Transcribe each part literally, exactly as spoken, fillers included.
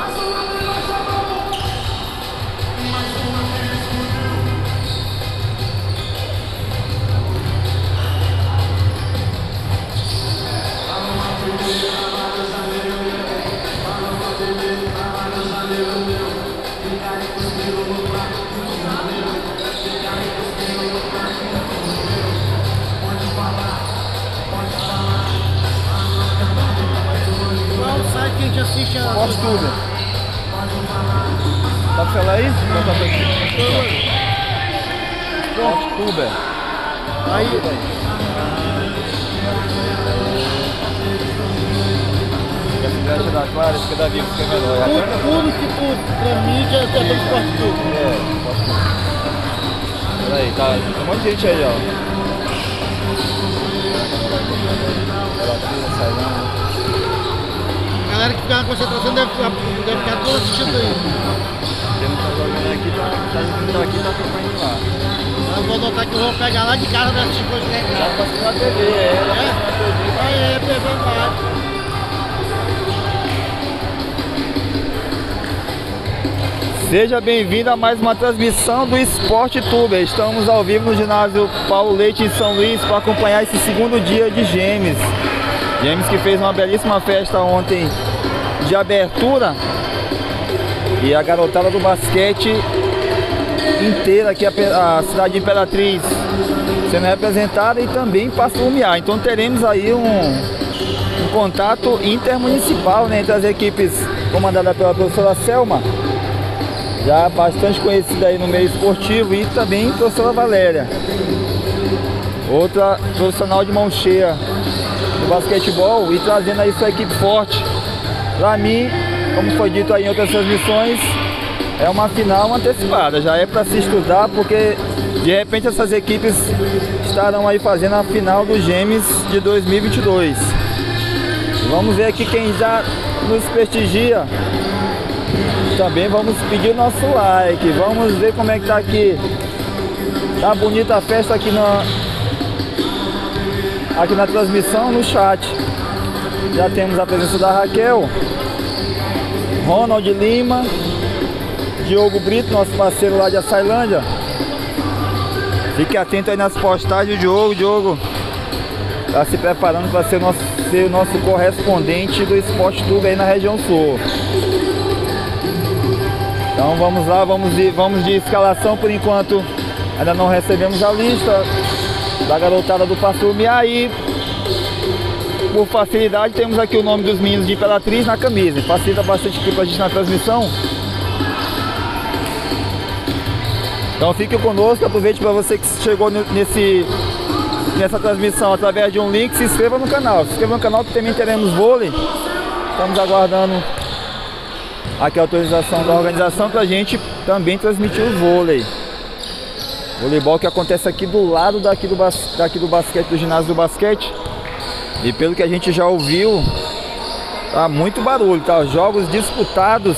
Que a gente assiste a... Posso tudo. Tá pra falar aí? Botar pra aqui. Posso tudo. Aí, Essa caixa da Clara, fica da Vivo, fica menor. tudo, tudo que tu transmite é pelo Esporte Tudo. É, posso tudo. Peraí, tá. Tem um monte de gente aí, ó. Ela tira, sai lá. A galera que fica na concentração deve, deve ficar toda assistindo aí. Quem não tá jogando aqui, tá, tá vindo aqui, tá acompanhando lá. Eu vou notar que eu vou pegar lá de casa pra assistir coisa que é Já casa. passou na T V, é. Ela É? Aí é, é verdade. Seja bem-vindo a mais uma transmissão do Esporte Tuber. Estamos ao vivo no ginásio Paulo Leite em São Luís para acompanhar esse segundo dia de Gêmeos. Gêmeos que fez uma belíssima festa ontem de abertura. E a garotada do basquete inteira aqui, a, a cidade de Imperatriz sendo representada e também Passo Lumiar. Então teremos aí um, um contato intermunicipal, né, entre as equipes comandadas pela professora Selma, já bastante conhecida aí no meio esportivo, e também a professora Valéria, outra profissional de mão cheia do basquetebol, e trazendo aí sua equipe forte. Para mim, como foi dito aí em outras transmissões, é uma final antecipada, já é para se estudar, porque de repente essas equipes estarão aí fazendo a final dos Gêmeos de dois mil e vinte e dois. Vamos ver aqui quem já nos prestigia. Também vamos pedir o nosso like, vamos ver como é que tá aqui. Tá bonita a festa aqui na, aqui na transmissão, no chat. Já temos a presença da Raquel, Ronald Lima, Diogo Brito, nosso parceiro lá de Açailândia. Fique atento aí nas postagens do Diogo. Diogo está se preparando para ser, nosso, ser o nosso correspondente do Esporte Tuber aí na região sul. Então vamos lá, vamos de, vamos de escalação por enquanto. Ainda não recebemos a lista da garotada do Passo Lumiar. E por facilidade temos aqui o nome dos meninos de Imperatriz na camisa. Facilita bastante aqui pra gente na transmissão. Então fique conosco, aproveite para você que chegou nesse, nessa transmissão através de um link, se inscreva no canal. Se inscreva no canal que também teremos vôlei. Estamos aguardando aqui a autorização da organização para a gente também transmitir o vôlei. Voleibol que acontece aqui do lado daqui do, bas daqui do basquete, do ginásio do basquete. E pelo que a gente já ouviu, tá muito barulho, tá? Jogos disputados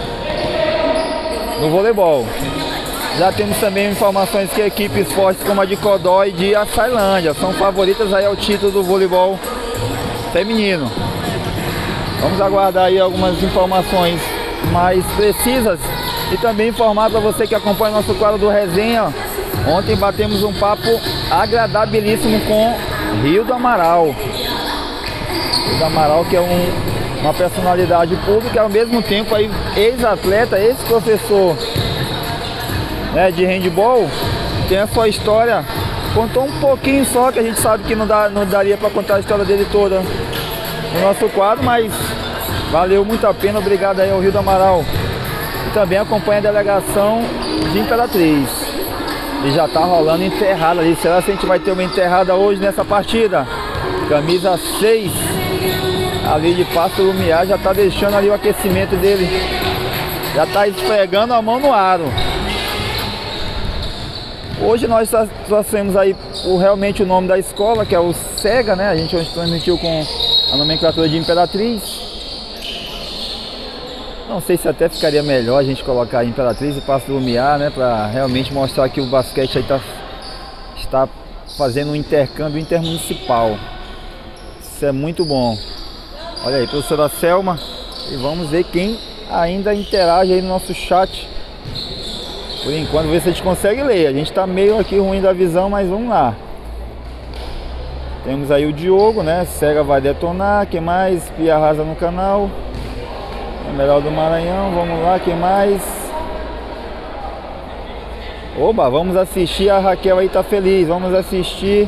no voleibol. Já temos também informações que equipes fortes como a de Codó e de Açailândia são favoritas aí ao título do voleibol feminino. Vamos aguardar aí algumas informações mais precisas e também informar para você que acompanha o nosso quadro do Resenha. Ontem batemos um papo agradabilíssimo com Rio do Amaral. Rio do Amaral, que é um, uma personalidade pública, ao mesmo tempo aí ex-atleta, ex-professor, né, de handball, tem a sua história. Contou um pouquinho só, que a gente sabe que não, dá, não daria para contar a história dele toda no nosso quadro, mas valeu muito a pena. Obrigado aí ao Rio do Amaral. E também acompanha a delegação de Imperatriz. E já tá rolando enterrada ali. Será que a gente vai ter uma enterrada hoje nessa partida? Camisa seis ali de Passo Lumiar já tá deixando ali o aquecimento dele. Já tá esfregando a mão no aro. Hoje nós trouxemos aí o, realmente o nome da escola, que é o SEGA, né? A gente hoje transmitiu com a nomenclatura de Imperatriz. Não sei se até ficaria melhor a gente colocar Imperatriz e Passo Lumiar, né? Para realmente mostrar que o basquete aí tá, está fazendo um intercâmbio intermunicipal. Isso é muito bom. Olha aí, professora Selma. E vamos ver quem ainda interage aí no nosso chat. Por enquanto, ver se a gente consegue ler. A gente tá meio aqui ruim da visão, mas vamos lá. Temos aí o Diogo, né? Sega vai detonar. Quem mais? Pia Rasa no canal. É melhor do Maranhão. Vamos lá, quem mais? Oba, vamos assistir. A Raquel aí tá feliz. Vamos assistir.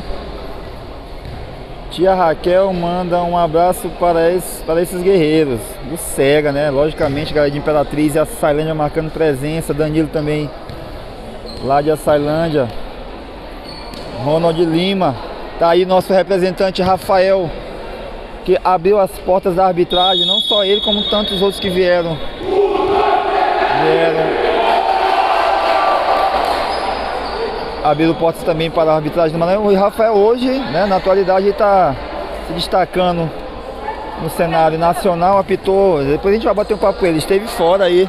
Tia Raquel manda um abraço para esses, para esses guerreiros do Sega, né? Logicamente, galera de Imperatriz e a Açailândia marcando presença. Danilo também, lá de Açailândia. Ronald Lima. Tá aí nosso representante Rafael, que abriu as portas da arbitragem. Não só ele, como tantos outros que vieram. Vieram. Abriram portas também para a arbitragem do Maranhão. O Rafael hoje, né, na atualidade, está se destacando no cenário nacional, apitou. Depois a gente vai bater um papo com ele, esteve fora aí.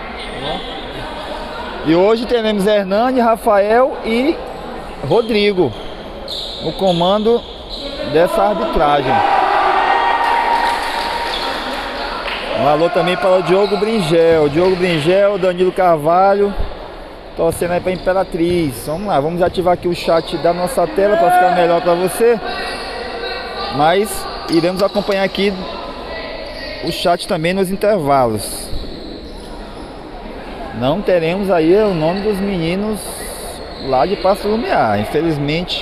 E hoje teremos Hernani, Rafael e Rodrigo no comando dessa arbitragem. Um alô também para o Diogo Bringel, Diogo Bringel, Danilo Carvalho, torcendo aí para Imperatriz. Vamos lá, vamos ativar aqui o chat da nossa tela para ficar melhor para você. Mas iremos acompanhar aqui o chat também nos intervalos. Não teremos aí o nome dos meninos lá de Passo Lumiar, infelizmente.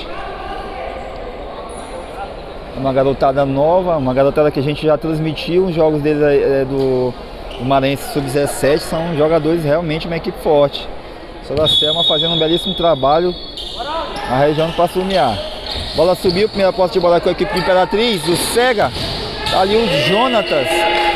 Uma garotada nova, uma garotada que a gente já transmitiu. Os jogos deles é, do, do Maranhense sub dezessete são jogadores realmente uma equipe forte. Sora Selma fazendo um belíssimo trabalho na região do Passo Lumiar. Bola subiu, primeira posse de bola com a equipe de Imperatriz, o Sega. Tá ali o Jonatas.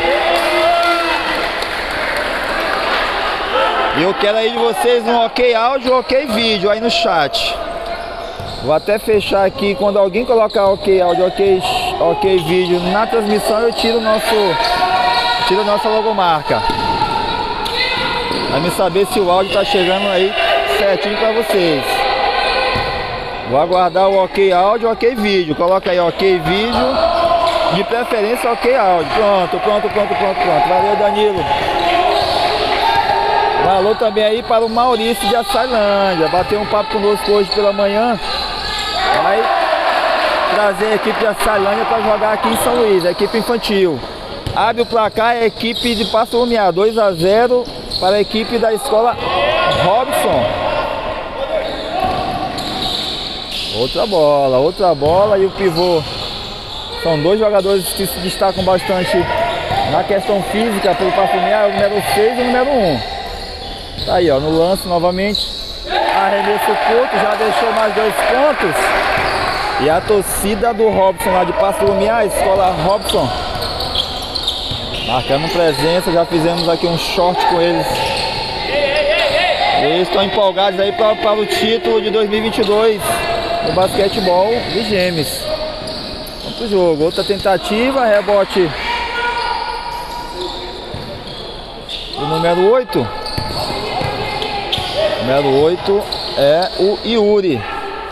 E eu quero aí de vocês um ok áudio, ok vídeo aí no chat. Vou até fechar aqui, quando alguém colocar ok áudio, ok, ok vídeo na transmissão, eu tiro o nosso, tiro a nossa logomarca. Vai me saber se o áudio tá chegando aí certinho para vocês. Vou aguardar o ok áudio, ok vídeo. Coloca aí ok vídeo, de preferência ok áudio. Pronto, pronto, pronto, pronto, pronto. Valeu, Danilo. Um alô também aí para o Maurício de Açailândia. Bateu um papo conosco hoje pela manhã. Vai trazer a equipe de Açailândia para jogar aqui em São Luís, a equipe infantil. Abre o placar a equipe de Passo Lumiar, dois a zero para a equipe da escola Robson. Outra bola, outra bola e o pivô. São dois jogadores que se destacam bastante na questão física pelo Passo Lumiar, o número seis e o número um. Tá aí, ó, no lance novamente. Arremesso curto, já deixou mais dois pontos. E a torcida do Robson lá de Passo Lumiar, a escola Robson, marcando presença. Já fizemos aqui um short com eles. Eles estão empolgados aí para, para o título de dois mil e vinte e dois no basquetebol de Gêmeos. Vamos pro jogo, outra tentativa, rebote do número oito. Número oito é o Yuri.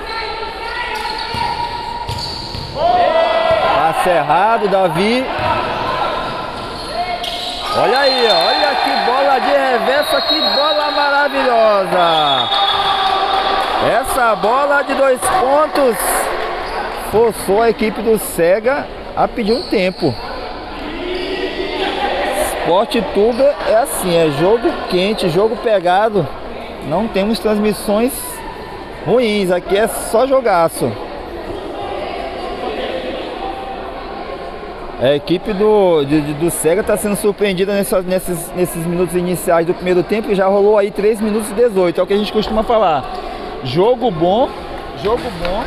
Passe errado, Davi. Olha aí, olha que bola de reversa, que bola maravilhosa. Essa bola de dois pontos forçou a equipe do Sega a pedir um tempo. Sport Tuber é assim, é jogo quente, jogo pegado. Não temos transmissões ruins, aqui é só jogaço. A equipe do, de, do Sega está sendo surpreendida nessa, nesses, nesses minutos iniciais do primeiro tempo, e já rolou aí três minutos e dezoito, é o que a gente costuma falar. Jogo bom, jogo bom,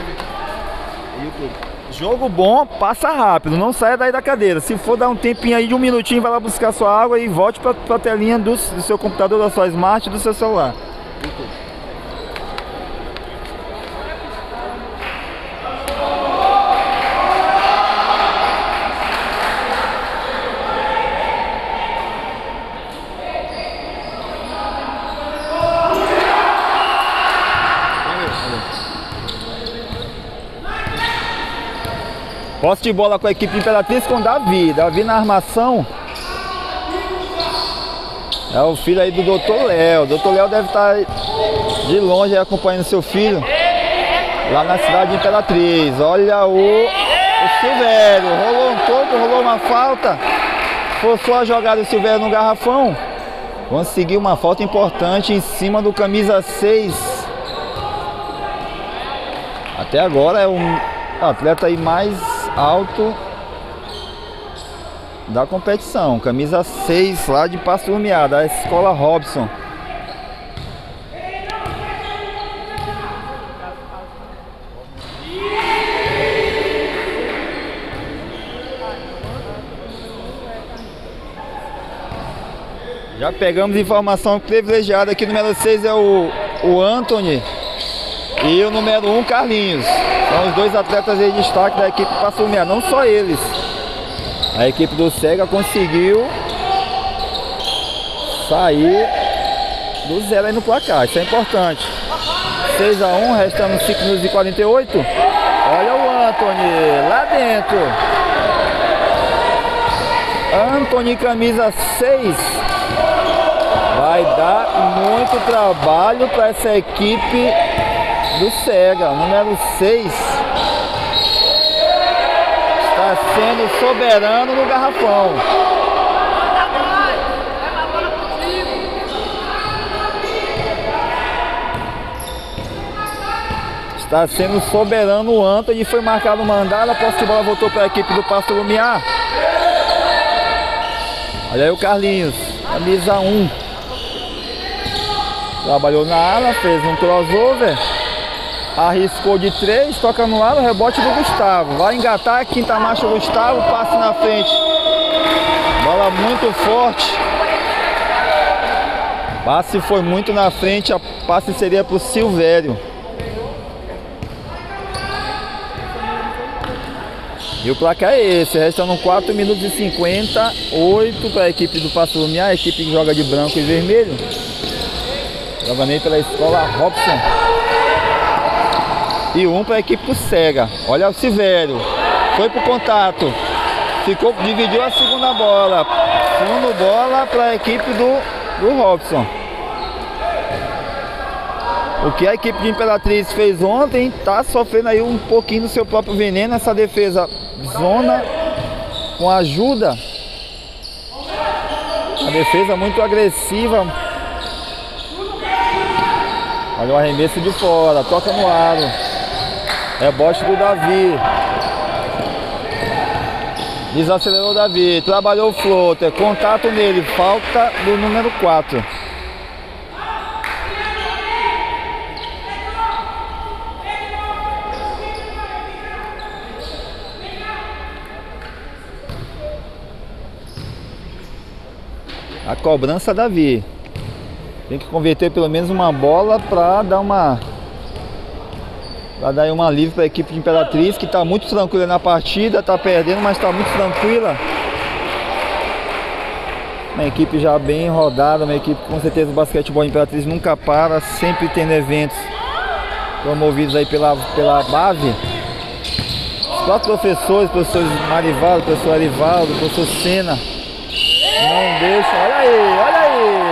jogo bom, passa rápido, não saia daí da cadeira. Se for dar um tempinho aí de um minutinho, vai lá buscar sua água e volte para a telinha do, do seu computador, da sua Smart, do seu celular. Posse de bola com a equipe de Imperatriz com Davi. Davi na armação. É o filho aí do doutor Léo. O doutor Léo deve estar de longe aí acompanhando seu filho lá na cidade de Imperatriz. Olha o, o Silvério. Rolou um toco, rolou uma falta. Forçou a jogada do Silvério no garrafão. Conseguiu uma falta importante em cima do camisa seis. Até agora é um atleta aí mais alto da competição. Camisa seis lá de Passo Lumiar, da Escola Robson. Já pegamos informação privilegiada aqui. Número seis é o, o Anthony e o número um, Carlinhos. São os dois atletas de destaque da equipe Passo Lumiar, não só eles. A equipe do SEGA conseguiu sair do zero aí no placar, isso é importante. seis a um, restando cinco minutos e quarenta e oito. Olha o Anthony lá dentro. Anthony, camisa seis. Vai dar muito trabalho para essa equipe do SEGA. Número seis está sendo soberano no garrafão. Está sendo soberano o Anthony. Foi marcado o mandado. A posse de bola voltou para a equipe do Passo Lumiar. Olha aí o Carlinhos, camisa um. Trabalhou na ala, fez um crossover. Arriscou de três, toca no ar, o rebote do Gustavo. Vai engatar, quinta marcha do Gustavo, passe na frente. Bola muito forte. Passe foi muito na frente, a passe seria para o Silvério. E o placar é esse, restando quatro minutos e cinquenta e oito para a equipe do Passo Lumiar, a equipe que joga de branco e vermelho. Joga pela Escola Robson. E um para a equipe do SEGA. Olha o Silvério. Foi pro contato. Ficou, dividiu a segunda bola. Fundo bola para a equipe do, do Robson. O que a equipe de Imperatriz fez ontem está sofrendo aí um pouquinho do seu próprio veneno. Essa defesa zona com ajuda. A defesa muito agressiva. Olha o arremesso de fora, toca no aro. Rebote do Davi. Desacelerou o Davi, trabalhou o floater, contato nele, falta do número quatro. A cobrança Davi. Tem que converter pelo menos uma bola para dar uma para dar uma alívio para a equipe de Imperatriz, que está muito tranquila na partida, está perdendo, mas está muito tranquila. Uma equipe já bem rodada, uma equipe com certeza o basquetebol Imperatriz nunca para, sempre tendo eventos promovidos aí pela, pela B A V. Os quatro professores, professores Marivaldo, professor Arivaldo, professor Senna, não deixam, olha aí, olha aí!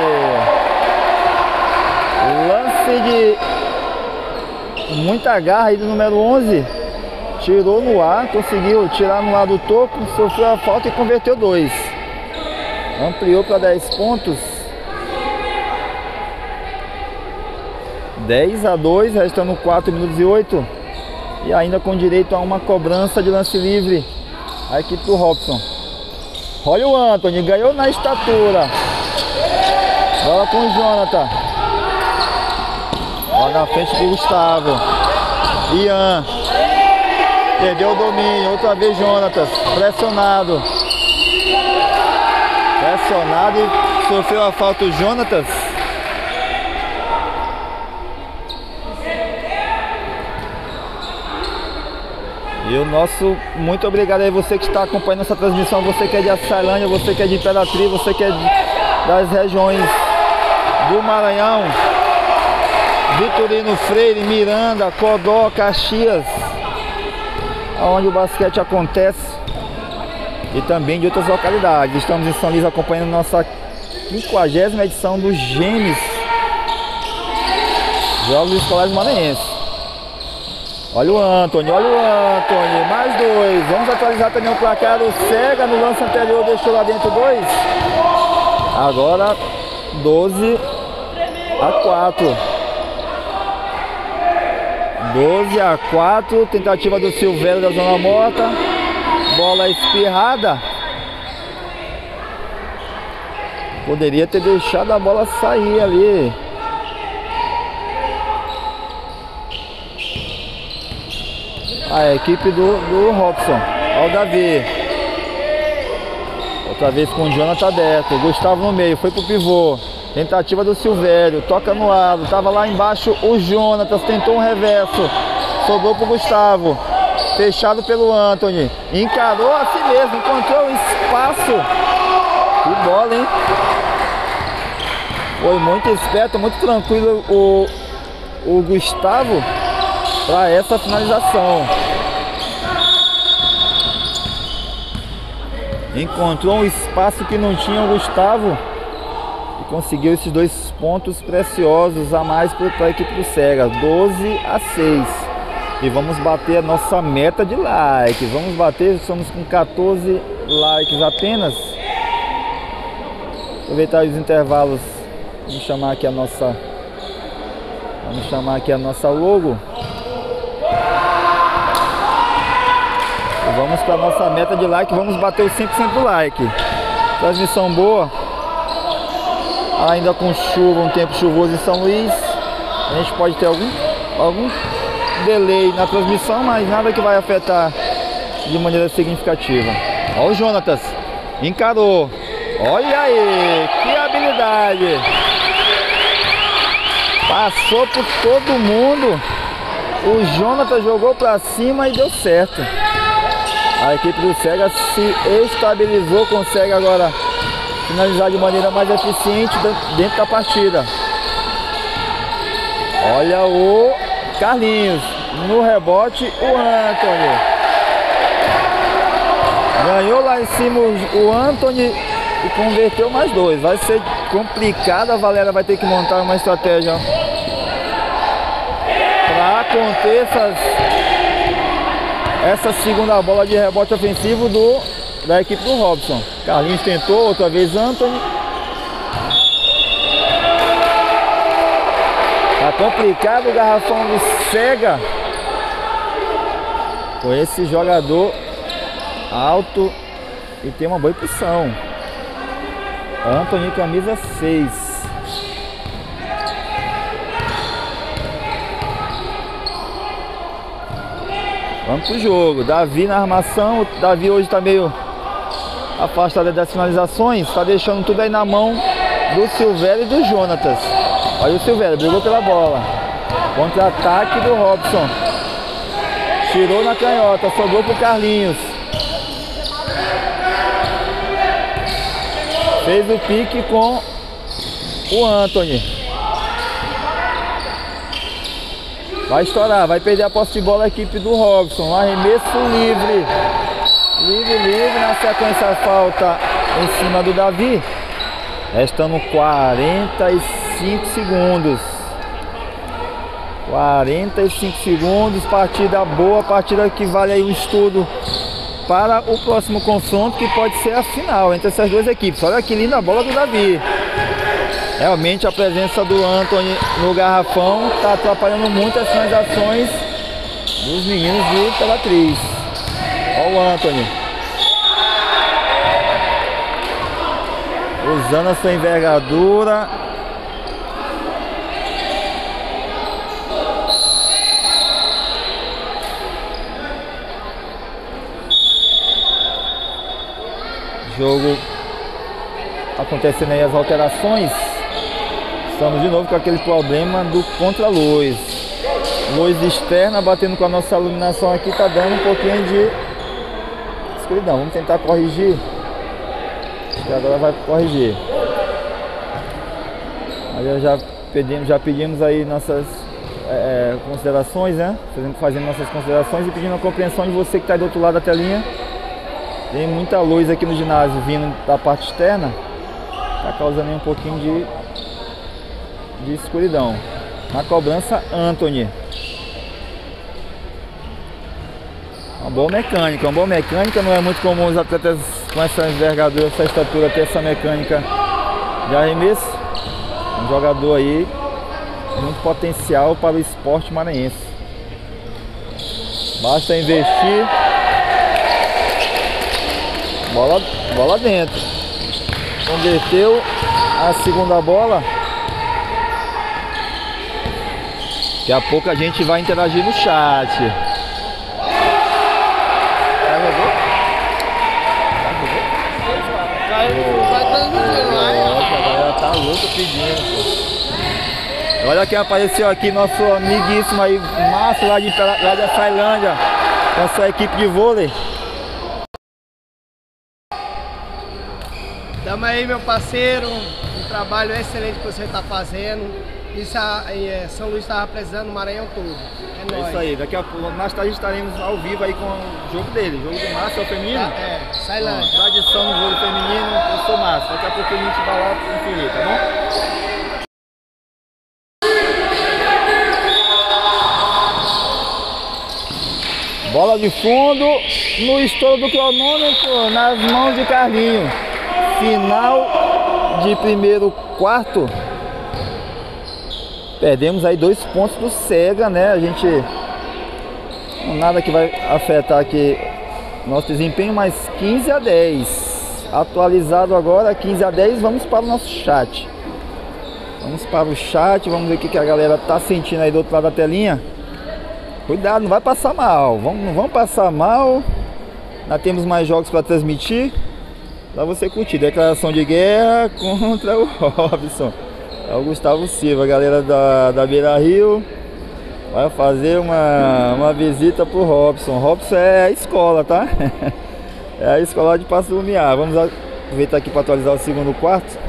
Lance de muita garra aí do número onze. Tirou no ar, conseguiu tirar no ar do topo, sofreu a falta e converteu dois. Ampliou para dez pontos. dez a dois, restando quatro minutos e oito. E ainda com direito a uma cobrança de lance livre a equipe do Robson. Olha o Anthony, ganhou na estatura. Bola com o Jonathan. Lá na frente do Gustavo. Ian. Perdeu o domínio. Outra vez Jonatas. Pressionado. Pressionado e sofreu a falta o Jonatas. E o nosso muito obrigado aí você que está acompanhando essa transmissão. Você que é de Açailândia, você que é de Imperatriz, você que é de, das regiões do Maranhão, Vitorino Freire, Miranda, Codó, Caxias, onde o basquete acontece, e também de outras localidades. Estamos em São Luís acompanhando nossa quinquagésima edição dos Gêmeos Jogos Escolares Maranhenses. Olha o Antony, olha o Antony, mais dois. Vamos atualizar também o placar. O Cega no lance anterior deixou lá dentro dois. Agora doze a quatro. doze a quatro. Tentativa do Silvério da zona morta. Bola espirrada. Poderia ter deixado a bola sair ali. A equipe do, do Robson. Olha o Davi. Outra vez com o Jonathan aberto. Gustavo no meio. Foi pro pivô. Tentativa do Silvério. Toca no lado. Tava lá embaixo o Jonatas. Tentou um reverso. Sobrou pro Gustavo. Fechado pelo Antony. Encarou a si mesmo. Encontrou um espaço. Que bola, hein? Foi muito esperto. Muito tranquilo o, o Gustavo para essa finalização. Encontrou um espaço que não tinha o Gustavo e conseguiu esses dois pontos preciosos a mais para a equipe do Cega. Doze a seis. E vamos bater a nossa meta de likes. Vamos bater, estamos com quatorze likes apenas. Aproveitar os intervalos. Vamos chamar aqui a nossa Vamos chamar aqui a nossa logo. Vamos para a nossa meta de like, vamos bater os cem por cento do like. Transmissão boa. Ainda com chuva, um tempo chuvoso em São Luís. A gente pode ter algum, algum delay na transmissão, mas nada que vai afetar de maneira significativa. Olha o Jonatas. Encarou. Olha aí, que habilidade. Passou por todo mundo. O Jonatas jogou para cima e deu certo. A equipe do Cega se estabilizou, consegue agora finalizar de maneira mais eficiente dentro da partida. Olha o Carlinhos, no rebote o Antony. Ganhou lá em cima o Antony e converteu mais dois. Vai ser complicado, a Valéria vai ter que montar uma estratégia para conter essas... essa segunda bola de rebote ofensivo do, da equipe do Robson. Carlinhos tentou, outra vez Antony. Tá complicado o garrafão do Cega. Com esse jogador alto e tem uma boa impulsão. Antony, camisa seis. Vamos pro jogo. Davi na armação. O Davi hoje tá meio afastado das finalizações. Tá deixando tudo aí na mão do Silvério e do Jonatas. Olha o Silvério, brigou pela bola. Contra-ataque do Robson. Tirou na canhota, sobrou pro Carlinhos. Fez o pique com o Antony. Vai estourar, vai perder a posse de bola a equipe do Robson. Arremesso livre. Livre, livre. Na sequência a falta em cima do Davi. Restando quarenta e cinco segundos. quarenta e cinco segundos. Partida boa, partida que vale aí um estudo para o próximo confronto, que pode ser a final entre essas duas equipes. Olha que linda a bola do Davi. Realmente a presença do Antony no garrafão está atrapalhando muito as finalizações dos meninos de Imperatriz. Olha o Antony. Usando a sua envergadura. Jogo acontecendo aí as alterações. Estamos de novo com aquele problema do contra-luz. Luz externa batendo com a nossa iluminação aqui, tá dando um pouquinho de escuridão. Vamos tentar corrigir. Acho que agora vai corrigir. Aí já pedimos, já pedimos aí nossas é, considerações, né? Fazendo, fazendo nossas considerações e pedindo a compreensão de você que está do outro lado da telinha. Tem muita luz aqui no ginásio vindo da parte externa. Tá causando aí um pouquinho de, de escuridão. Na cobrança, Anthony. Uma boa mecânica, uma boa mecânica. Não é muito comum os atletas com essa envergadura, essa estatura ter essa mecânica de arremesso. Um jogador aí muito potencial para o esporte maranhense. Basta investir. Bola, bola dentro. Converteu a segunda bola. Daqui a pouco a gente vai interagir no chat. Tá louco pedindo. Olha quem apareceu aqui, nosso amiguíssimo aí, Márcio, lá de, lá de Açailândia, com a sua equipe de vôlei. Tamo aí, meu parceiro, um trabalho excelente que você está fazendo. Isso é, São Luís estava precisando, o Maranhão todo. É, É nóis. isso aí, daqui a pouco, mais tarde estaremos ao vivo aí com o jogo dele, o jogo do Márcio, é o feminino? Tá, é, Açailândia. Tradição no vôlei feminino, eu sou Márcio, daqui a pouco a gente vai lá conferir, tá bom? Bola de fundo, no estouro do cronômetro, nas mãos de Carlinho. Final de primeiro quarto. Perdemos aí dois pontos do Cega, né? A gente... Nada que vai afetar aqui nosso desempenho, mas quinze a dez. Atualizado agora, quinze a dez. Vamos para o nosso chat. Vamos para o chat, vamos ver o que a galera tá sentindo aí do outro lado da telinha. Cuidado, não vai passar mal. Vamos, não vamos passar mal. Nós temos mais jogos para transmitir. Para você curtir. Declaração de guerra contra o Robson. É o Gustavo Silva, a galera da, da Beira Rio. Vai fazer uma, uma visita pro Robson. Robson é a escola, tá? É a escola de Passo do Lumiar. Vamos aproveitar aqui para atualizar o segundo quarto.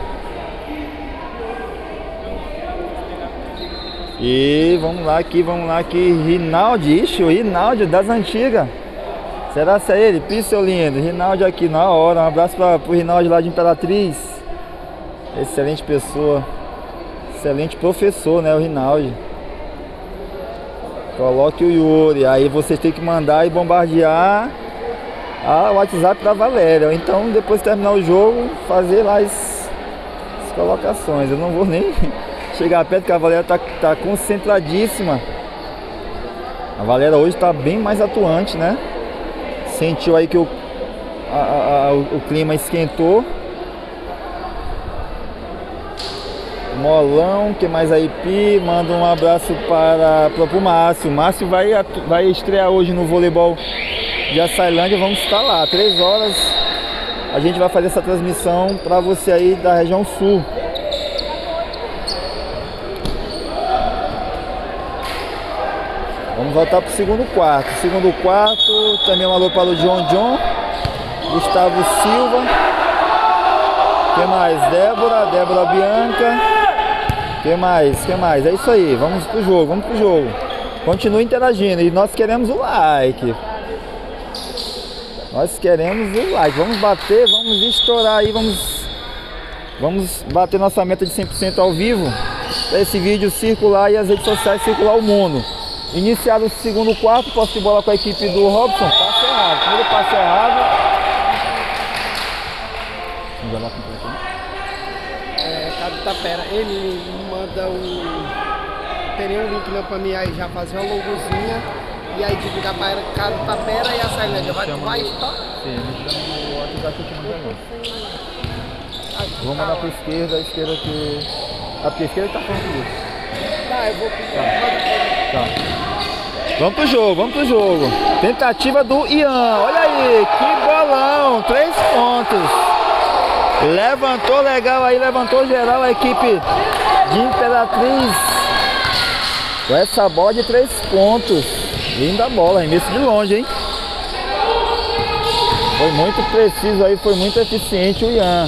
E vamos lá aqui, vamos lá aqui. Rinaldi, ixi, o Rinaldi das antigas. Será que é ele? Pixel lindo. Rinaldi aqui na hora. Um abraço para o Rinaldi lá de Imperatriz. Excelente pessoa. Excelente professor, né? O Rinaldi. Coloque o Yuri. Aí vocês têm que mandar e bombardear a WhatsApp da Valéria. Então, depois de terminar o jogo, fazer lá as, as colocações. Eu não vou nem chegar perto, porque a Valéria tá, tá concentradíssima. A Valéria hoje tá bem mais atuante, né? Sentiu aí que o, a, a, o, o clima esquentou. Molão, que mais aí, Pi? Manda um abraço para, para o Márcio. O Márcio vai, vai estrear hoje no voleibol de Açailândia. Vamos estar lá, três horas. A gente vai fazer essa transmissão para você aí da região sul. Vamos voltar para o segundo quarto. Segundo quarto, também um alô para o John John, Gustavo Silva. Que mais? Débora, Débora Bianca. Que mais? Que mais? É isso aí. Vamos pro jogo, vamos pro jogo. Continue interagindo e nós queremos o like. Nós queremos o like. Vamos bater, vamos estourar aí, vamos vamos bater nossa meta de cem por cento ao vivo. Para esse vídeo circular e as redes sociais circular o mundo. Iniciado o segundo quarto, posse de bola com a equipe do Robson. Passe errado. Primeiro passe errado. Vamos jogar com o É, Cabo Tapera, ele manda o... Teria um link não pra mim aí já fazer uma logozinha. E aí divulgar para Cabo Tapera e a Açailândia. Vai, vai estar? Sim, a gente chama o WhatsApp que manda não. Vou mandar para a esquerda, a esquerda que... Ah, porque a esquerda tá falando isso. Tá, eu vou pedir. Tá. Vamos pro jogo, vamos pro jogo. Tentativa do Ian. Olha aí, que bolão. Três pontos. Levantou legal aí, levantou geral a equipe de Imperatriz. Com essa bola de três pontos. Linda bola, arremesso de longe, hein? Foi muito preciso aí, foi muito eficiente o Ian.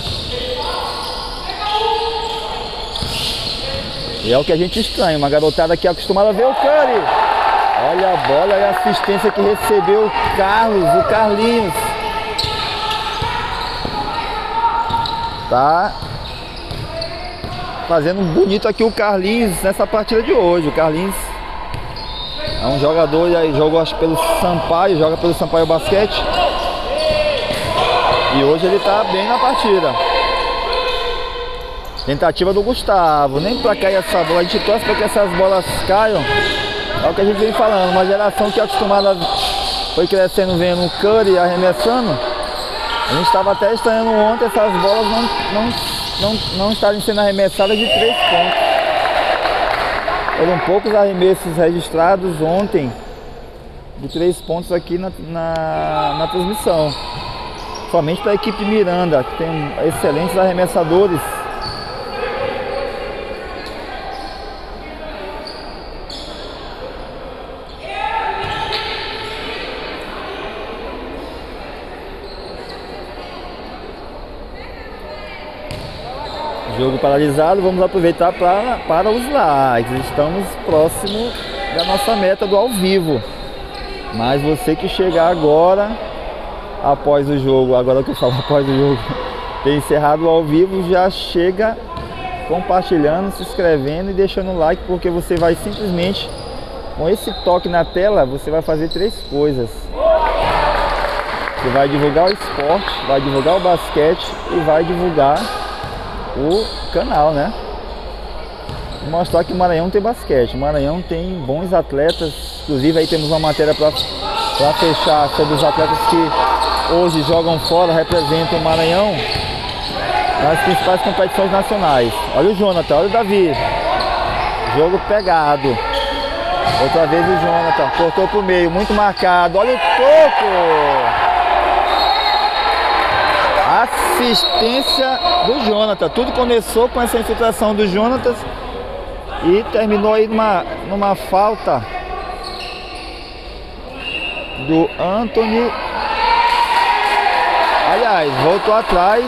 E é o que a gente estranha, uma garotada que é acostumada a ver o Curry. Olha a bola e a assistência que recebeu o Carlos, o Carlinhos. Tá fazendo bonito aqui o Carlinhos nessa partida de hoje. O Carlinhos é um jogador, ele jogou acho pelo Sampaio, joga pelo Sampaio Basquete. E hoje ele tá bem na partida. Tentativa do Gustavo, nem pra cair essa bola, a gente torce pra que essas bolas caiam. É o que a gente vem falando, uma geração que é acostumada, foi crescendo vendo o Curry arremessando. A gente estava até estranhando ontem essas bolas não, não, não, não estarem sendo arremessadas de três pontos. Foram poucos arremessos registrados ontem de três pontos aqui na, na, na transmissão. Somente para a equipe Miranda, que tem excelentes arremessadores. Jogo paralisado, vamos aproveitar para, para os likes. Estamos próximo da nossa meta do ao vivo. Mas você que chegar agora, após o jogo, agora que eu falo após o jogo, ter encerrado o ao vivo, já chega compartilhando, se inscrevendo e deixando o like, porque você vai simplesmente, com esse toque na tela, você vai fazer três coisas. Você vai divulgar o esporte, vai divulgar o basquete e vai divulgar o canal, né? E mostrar que o Maranhão tem basquete, o Maranhão tem bons atletas. Inclusive aí temos uma matéria para fechar sobre os atletas que hoje jogam fora, representam o Maranhão nas principais competições nacionais. Olha o Jonathan, olha o Davi, jogo pegado, outra vez o Jonathan, cortou pro meio, muito marcado, olha o toco! Assistência do Jonathan. Tudo começou com essa infiltração do Jonathan e terminou aí numa, numa falta do Anthony. Aliás, voltou atrás.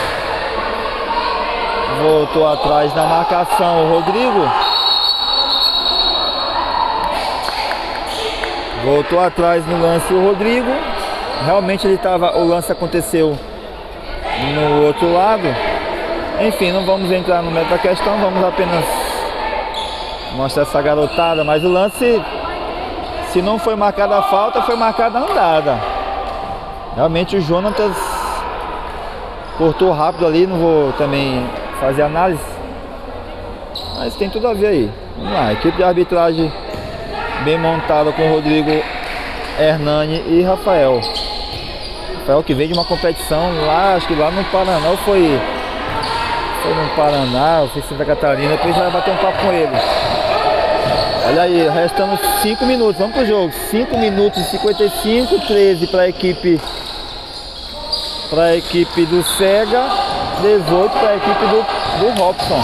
Voltou atrás na marcação o Rodrigo. Voltou atrás no lance o Rodrigo. Realmente ele estava. O lance aconteceu no outro lado. Enfim, não vamos entrar no mérito da questão, vamos apenas mostrar essa garotada, mas o lance, se não foi marcada a falta, foi marcada a andada. Realmente o Jonatas cortou rápido ali, não vou também fazer análise, mas tem tudo a ver aí. Vamos lá, equipe de arbitragem bem montada com Rodrigo, Hernani e Rafael. Rafael que veio de uma competição lá, acho que lá no Paraná, foi, foi no Paraná, foi Santa Catarina, depois vai bater um papo com ele. Olha aí, restando cinco minutos, vamos pro jogo, cinco minutos e cinquenta e cinco, treze para a equipe, para a equipe do Sega, dezoito para a equipe do, do Robson.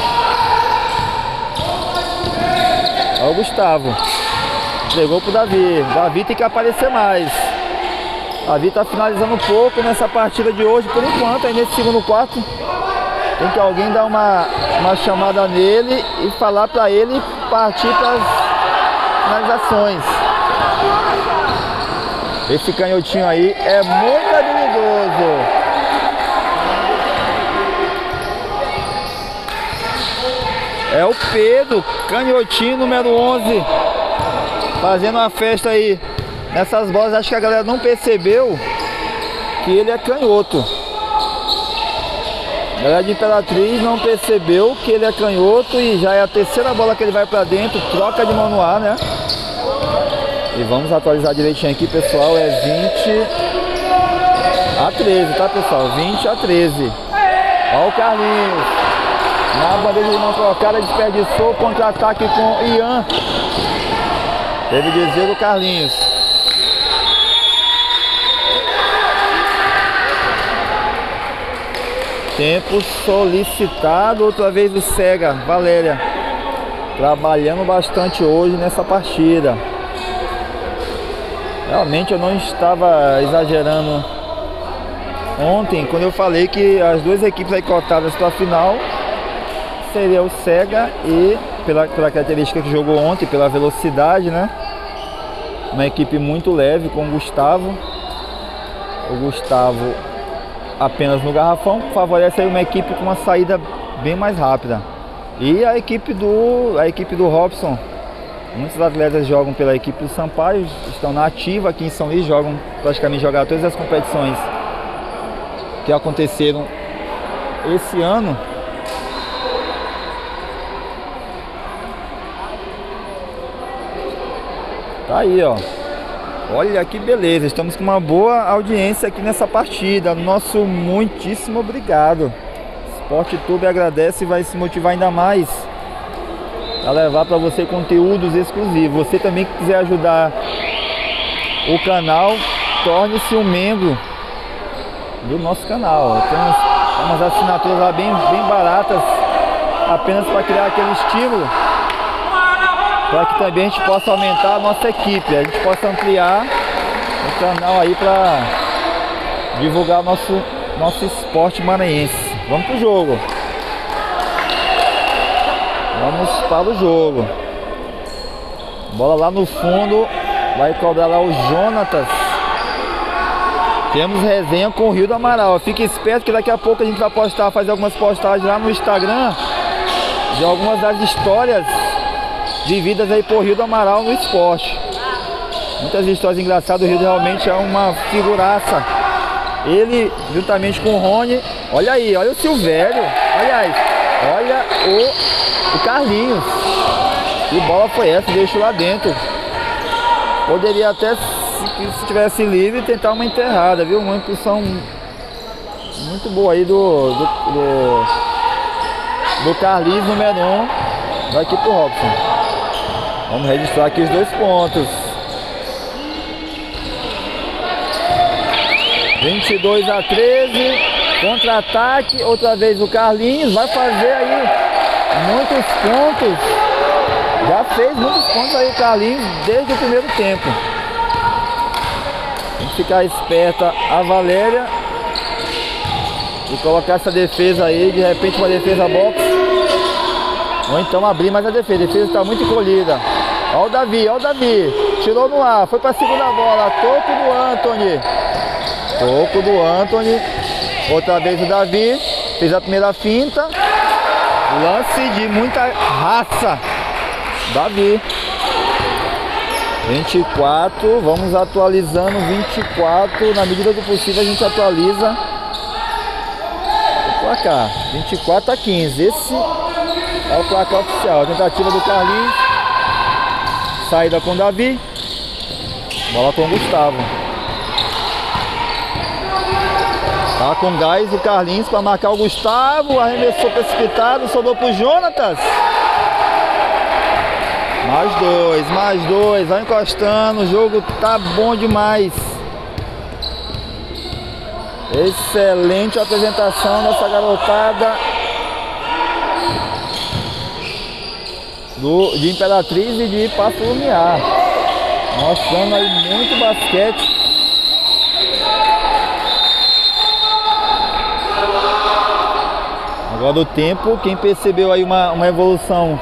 Olha o Gustavo, entregou pro Davi, Davi tem que aparecer mais. Davi está finalizando um pouco nessa partida de hoje, por enquanto, aí nesse segundo quarto. Tem que alguém dar uma, uma chamada nele e falar para ele partir para as finalizações. Esse canhotinho aí é muito habilidoso. É o Pedro, canhotinho número onze, fazendo uma festa aí. Nessas bolas, acho que a galera não percebeu que ele é canhoto. A galera de Imperatriz não percebeu que ele é canhoto e já é a terceira bola que ele vai pra dentro, troca de mão no ar, né? E vamos atualizar direitinho aqui, pessoal, é vinte a treze, tá, pessoal? vinte a treze. Olha o Carlinhos. Na bandeja de mão trocada, desperdiçou, contra-ataque com Ian. Teve desvio do Carlinhos. Tempo solicitado, outra vez o Sega, Valéria, trabalhando bastante hoje nessa partida. Realmente eu não estava exagerando ontem, quando eu falei que as duas equipes aí cotadas para a final seria o Sega e, pela, pela característica que jogou ontem, pela velocidade, né? Uma equipe muito leve com o Gustavo. O Gustavo apenas no garrafão, favorece aí uma equipe com uma saída bem mais rápida. E a equipe do, a equipe do Robson, muitos atletas jogam pela equipe do Sampaio, estão na ativa aqui em São Luís, jogam praticamente jogaram todas as competições que aconteceram esse ano. Tá aí, ó. Olha que beleza, estamos com uma boa audiência aqui nessa partida. Nosso muitíssimo obrigado. SportTube agradece e vai se motivar ainda mais a levar para você conteúdos exclusivos. Você também que quiser ajudar o canal, torne-se um membro do nosso canal. Tem umas, umas assinaturas lá bem, bem baratas, apenas para criar aquele estímulo, para que também a gente possa aumentar a nossa equipe, a gente possa ampliar o canal aí para divulgar o nosso, nosso esporte maranhense. Vamos pro jogo. Vamos para o jogo. Bola lá no fundo. Vai cobrar lá o Jonatas. Temos resenha com o Rio do Amaral. Fique esperto que daqui a pouco a gente vai postar, fazer algumas postagens lá no Instagram de algumas das histórias vividas aí por Rio do Amaral no esporte. Muitas histórias engraçadas. O Rio realmente é uma figuraça. Ele, juntamente com o Rony, olha aí, olha o Silvério, aliás, olha o, o Carlinhos. Que bola foi essa? Deixou lá dentro. Poderia até, se, se tivesse livre, tentar uma enterrada, viu? Uma impulsão muito boa aí do, do, do, do Carlinhos, número um. Vai aqui pro Robson. Vamos registrar aqui os dois pontos. vinte e dois a treze, contra-ataque, outra vez o Carlinhos, vai fazer aí muitos pontos, já fez muitos pontos aí o Carlinhos desde o primeiro tempo. Tem que ficar esperta a Valéria e colocar essa defesa aí, de repente uma defesa box, ou então abrir mais a defesa, a defesa está muito encolhida. Olha o Davi, olha o Davi, tirou no ar, foi para a segunda bola, toco do Anthony. Toco do Anthony. Outra vez o Davi. Fez a primeira finta. Lance de muita raça. Davi. vinte e quatro. Vamos atualizando. vinte e quatro. Na medida do possível a gente atualiza o placar. vinte e quatro a quinze. Esse é o placar oficial. A tentativa do Carlinhos. Saída com o Davi. Bola com o Gustavo. Tá com gás o Carlinhos para marcar o Gustavo. Arremessou precipitado, sobrou pro Jonatas. Mais dois, mais dois. Vai encostando, o jogo tá bom demais. Excelente apresentação dessa garotada do, de Imperatriz e de Passo Lumiar. Mostrando aí muito basquete. Agora o tempo, quem percebeu aí uma, uma evolução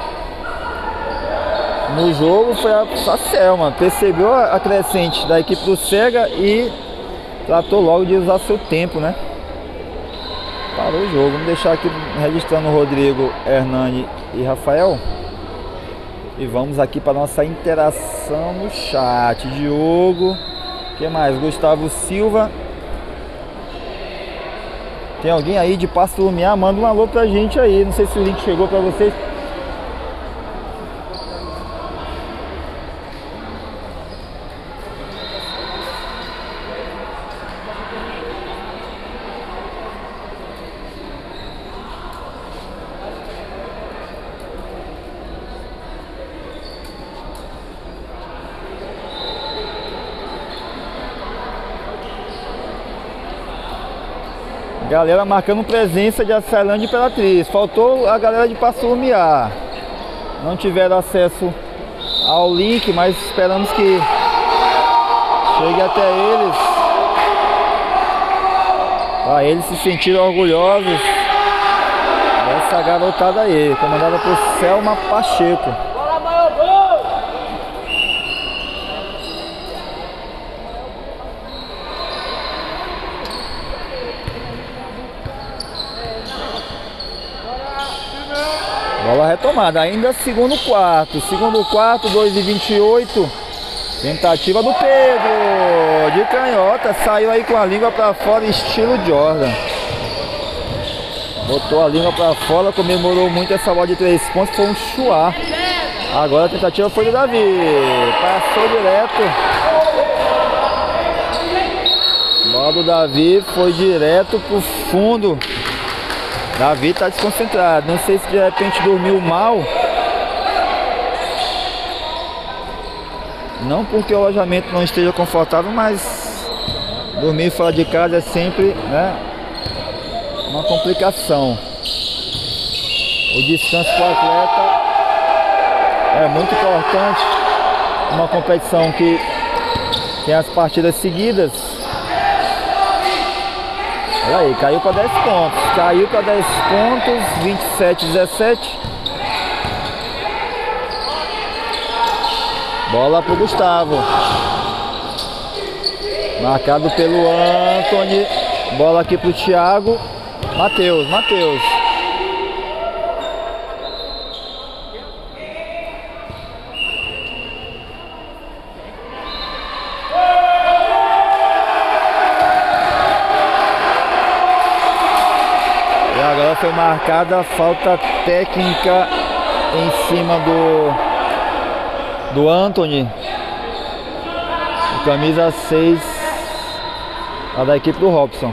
no jogo foi a, a Selma. Percebeu a, a crescente da equipe do Sega e tratou logo de usar seu tempo, né? Parou o jogo. Vamos deixar aqui registrando o Rodrigo, Hernani e Rafael. E vamos aqui para nossa interação no chat. Diogo, o que mais? Gustavo Silva. Tem alguém aí de Passo Lumiar? Manda um alô pra gente aí. Não sei se o link chegou pra vocês. Galera marcando presença de Açailândia e Imperatriz. Faltou a galera de Passo Lumiar. Não tiveram acesso ao link, mas esperamos que chegue até eles, para eles se sentirem orgulhosos dessa garotada aí, comandada por Selma Pacheco. Bola retomada, ainda segundo quarto. Segundo quarto, dois e vinte e oito. Tentativa do Pedro. De canhota, saiu aí com a língua pra fora, estilo Jordan. Botou a língua pra fora, comemorou muito essa bola de três pontos. Foi um chuá. Agora a tentativa foi do Davi. Passou direto. Bola do Davi foi direto pro fundo. Davi tá desconcentrado. Não sei se de repente dormiu mal. Não porque o alojamento não esteja confortável, mas dormir fora de casa é sempre, né, uma complicação. O descanso para o atleta é muito importante. Uma competição que tem as partidas seguidas. Olha aí, caiu para dez pontos. Caiu para dez pontos, vinte e sete a dezessete. Bola pro Gustavo. Marcado pelo Anthony. Bola aqui pro Thiago. Matheus, Matheus. E agora foi marcada a falta técnica em cima do do Anthony, o camisa seis, a da equipe do Robson.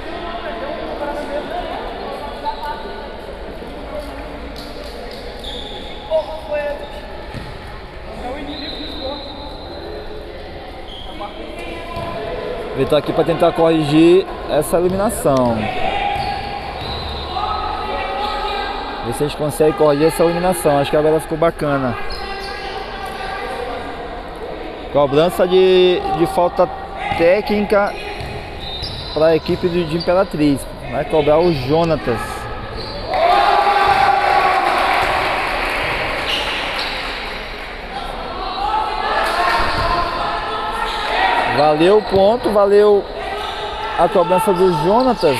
Ele está aqui para tentar corrigir essa eliminação. Ver se a gente consegue corrigir essa eliminação. Acho que agora ficou bacana. Cobrança de, de falta técnica para a equipe de, de Imperatriz. Vai cobrar o Jonatas. Valeu o ponto, valeu a cobrança do Jonatas.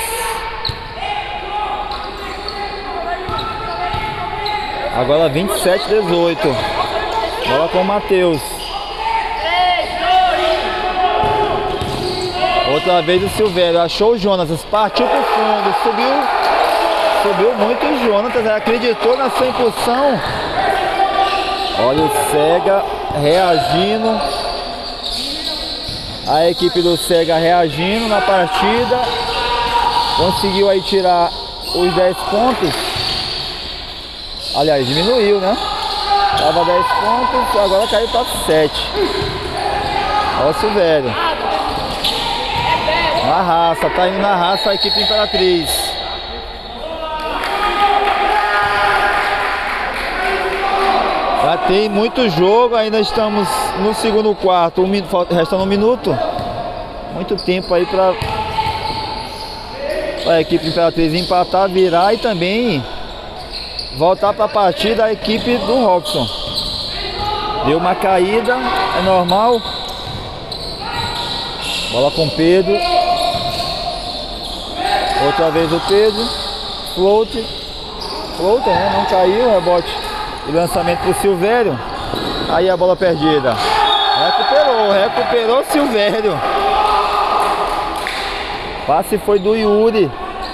Agora vinte e sete a dezoito. Bola com o Matheus. Outra vez o Silvério achou o Jonatas, partiu pro fundo, subiu, subiu muito o Jonatas, acreditou na sua impulsão. Olha o Sega reagindo, a equipe do Sega reagindo na partida, conseguiu aí tirar os dez pontos, aliás, diminuiu, né? Tava dez pontos, agora caiu para sete. Olha o Silvério. Na raça, tá indo na raça a equipe Imperatriz. Já tem muito jogo, ainda estamos no segundo quarto, um minuto, restando um minuto. Muito tempo aí para a equipe Imperatriz empatar, virar e também voltar para a partida a equipe do Robson. Deu uma caída, é normal. Bola com Pedro. Outra vez o Pedro, float, float, né? Não caiu, rebote e lançamento pro Silvério. Aí a bola perdida. Recuperou, recuperou Silvério. Passe foi do Yuri.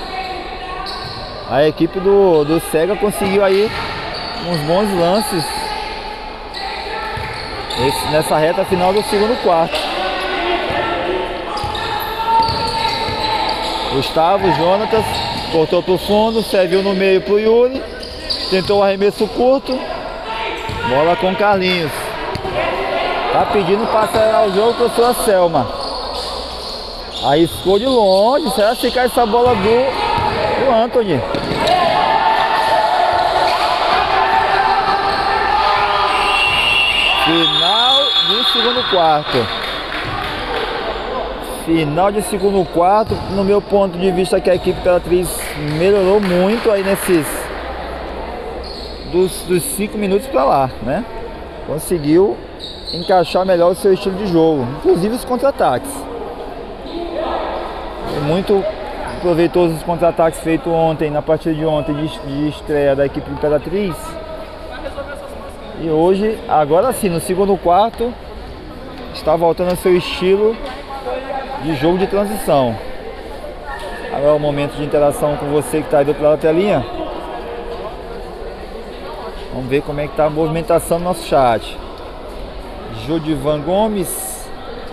A equipe do, do Sega conseguiu aí uns bons lances esse, nessa reta final do segundo quarto. Gustavo, Jonatas, cortou pro fundo, serviu no meio pro Yuri, tentou o arremesso curto, bola com Carlinhos. Tá pedindo para acelerar o jogo, professora Selma. Arriscou de longe, será que cai essa bola do, do Anthony? Final de segundo quarto. Final de segundo quarto, no meu ponto de vista que a equipe Imperatriz melhorou muito aí nesses dos, dos cinco minutos para lá, né? Conseguiu encaixar melhor o seu estilo de jogo, inclusive os contra-ataques. Muito aproveitou os contra-ataques feitos ontem, na partida de ontem, de, de estreia da equipe Imperatriz. E hoje, agora sim, no segundo quarto, está voltando ao seu estilo de jogo de transição. Agora é o momento de interação com você que está aí do outro lado da telinha. Vamos ver como é que está a movimentação do nosso chat. Jodivan Gomes.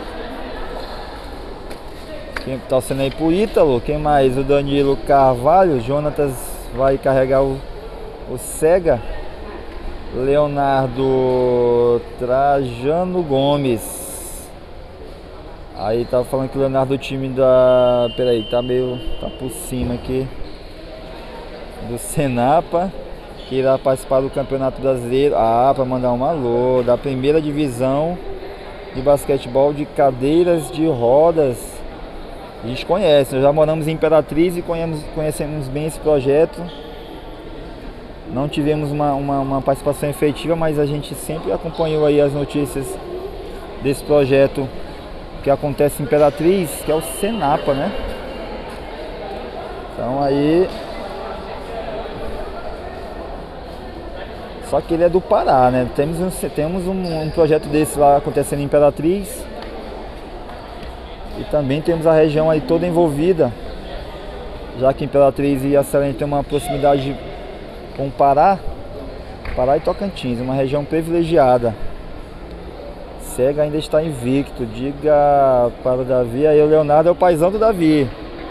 Quem está sendo aí por Ítalo? Quem mais? O Danilo Carvalho. Jonatas vai carregar o, o Sega. Leonardo Trajano Gomes. Aí tá falando que o Leonardo do time da... Peraí, tá meio... Tá por cima aqui. Do Senapa. Que irá participar do Campeonato Brasileiro. Ah, para mandar um alô. Da primeira divisão de basquetebol de cadeiras de rodas. A gente conhece, nós já moramos em Imperatriz e conhecemos, conhecemos bem esse projeto. Não tivemos uma, uma, uma participação efetiva, mas a gente sempre acompanhou aí as notícias desse projeto que acontece em Imperatriz, que é o Senapa, né? Então aí... Só que ele é do Pará, né? Temos um, temos um, um projeto desse lá acontecendo em Imperatriz. E também temos a região aí toda envolvida. Já que Imperatriz e Açailândia tem uma proximidade com o Pará. Pará e Tocantins, uma região privilegiada. Sega ainda está invicto. Diga para o Davi, aí o Leonardo é o paizão do Davi.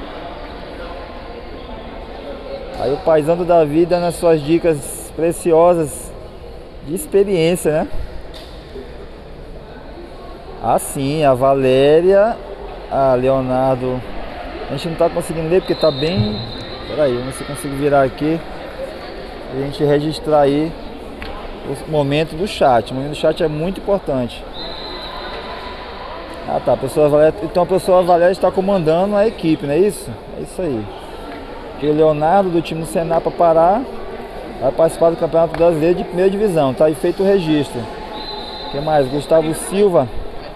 Aí o paizão do Davi dando as suas dicas preciosas de experiência, né? Ah, sim, a Valéria, a Leonardo. A gente não tá conseguindo ler porque tá bem. Pera aí, vamos ver se eu consigo virar aqui e a gente registrar aí o momento do chat. O momento do chat é muito importante. Ah, tá, a professora Valéria. Então a professora Valéria está comandando a equipe, não é isso? É isso aí. Aqui o Leonardo do time do Senapa Pará vai participar do Campeonato Brasileiro de primeira divisão. Tá aí feito o registro. O que mais? Gustavo Silva.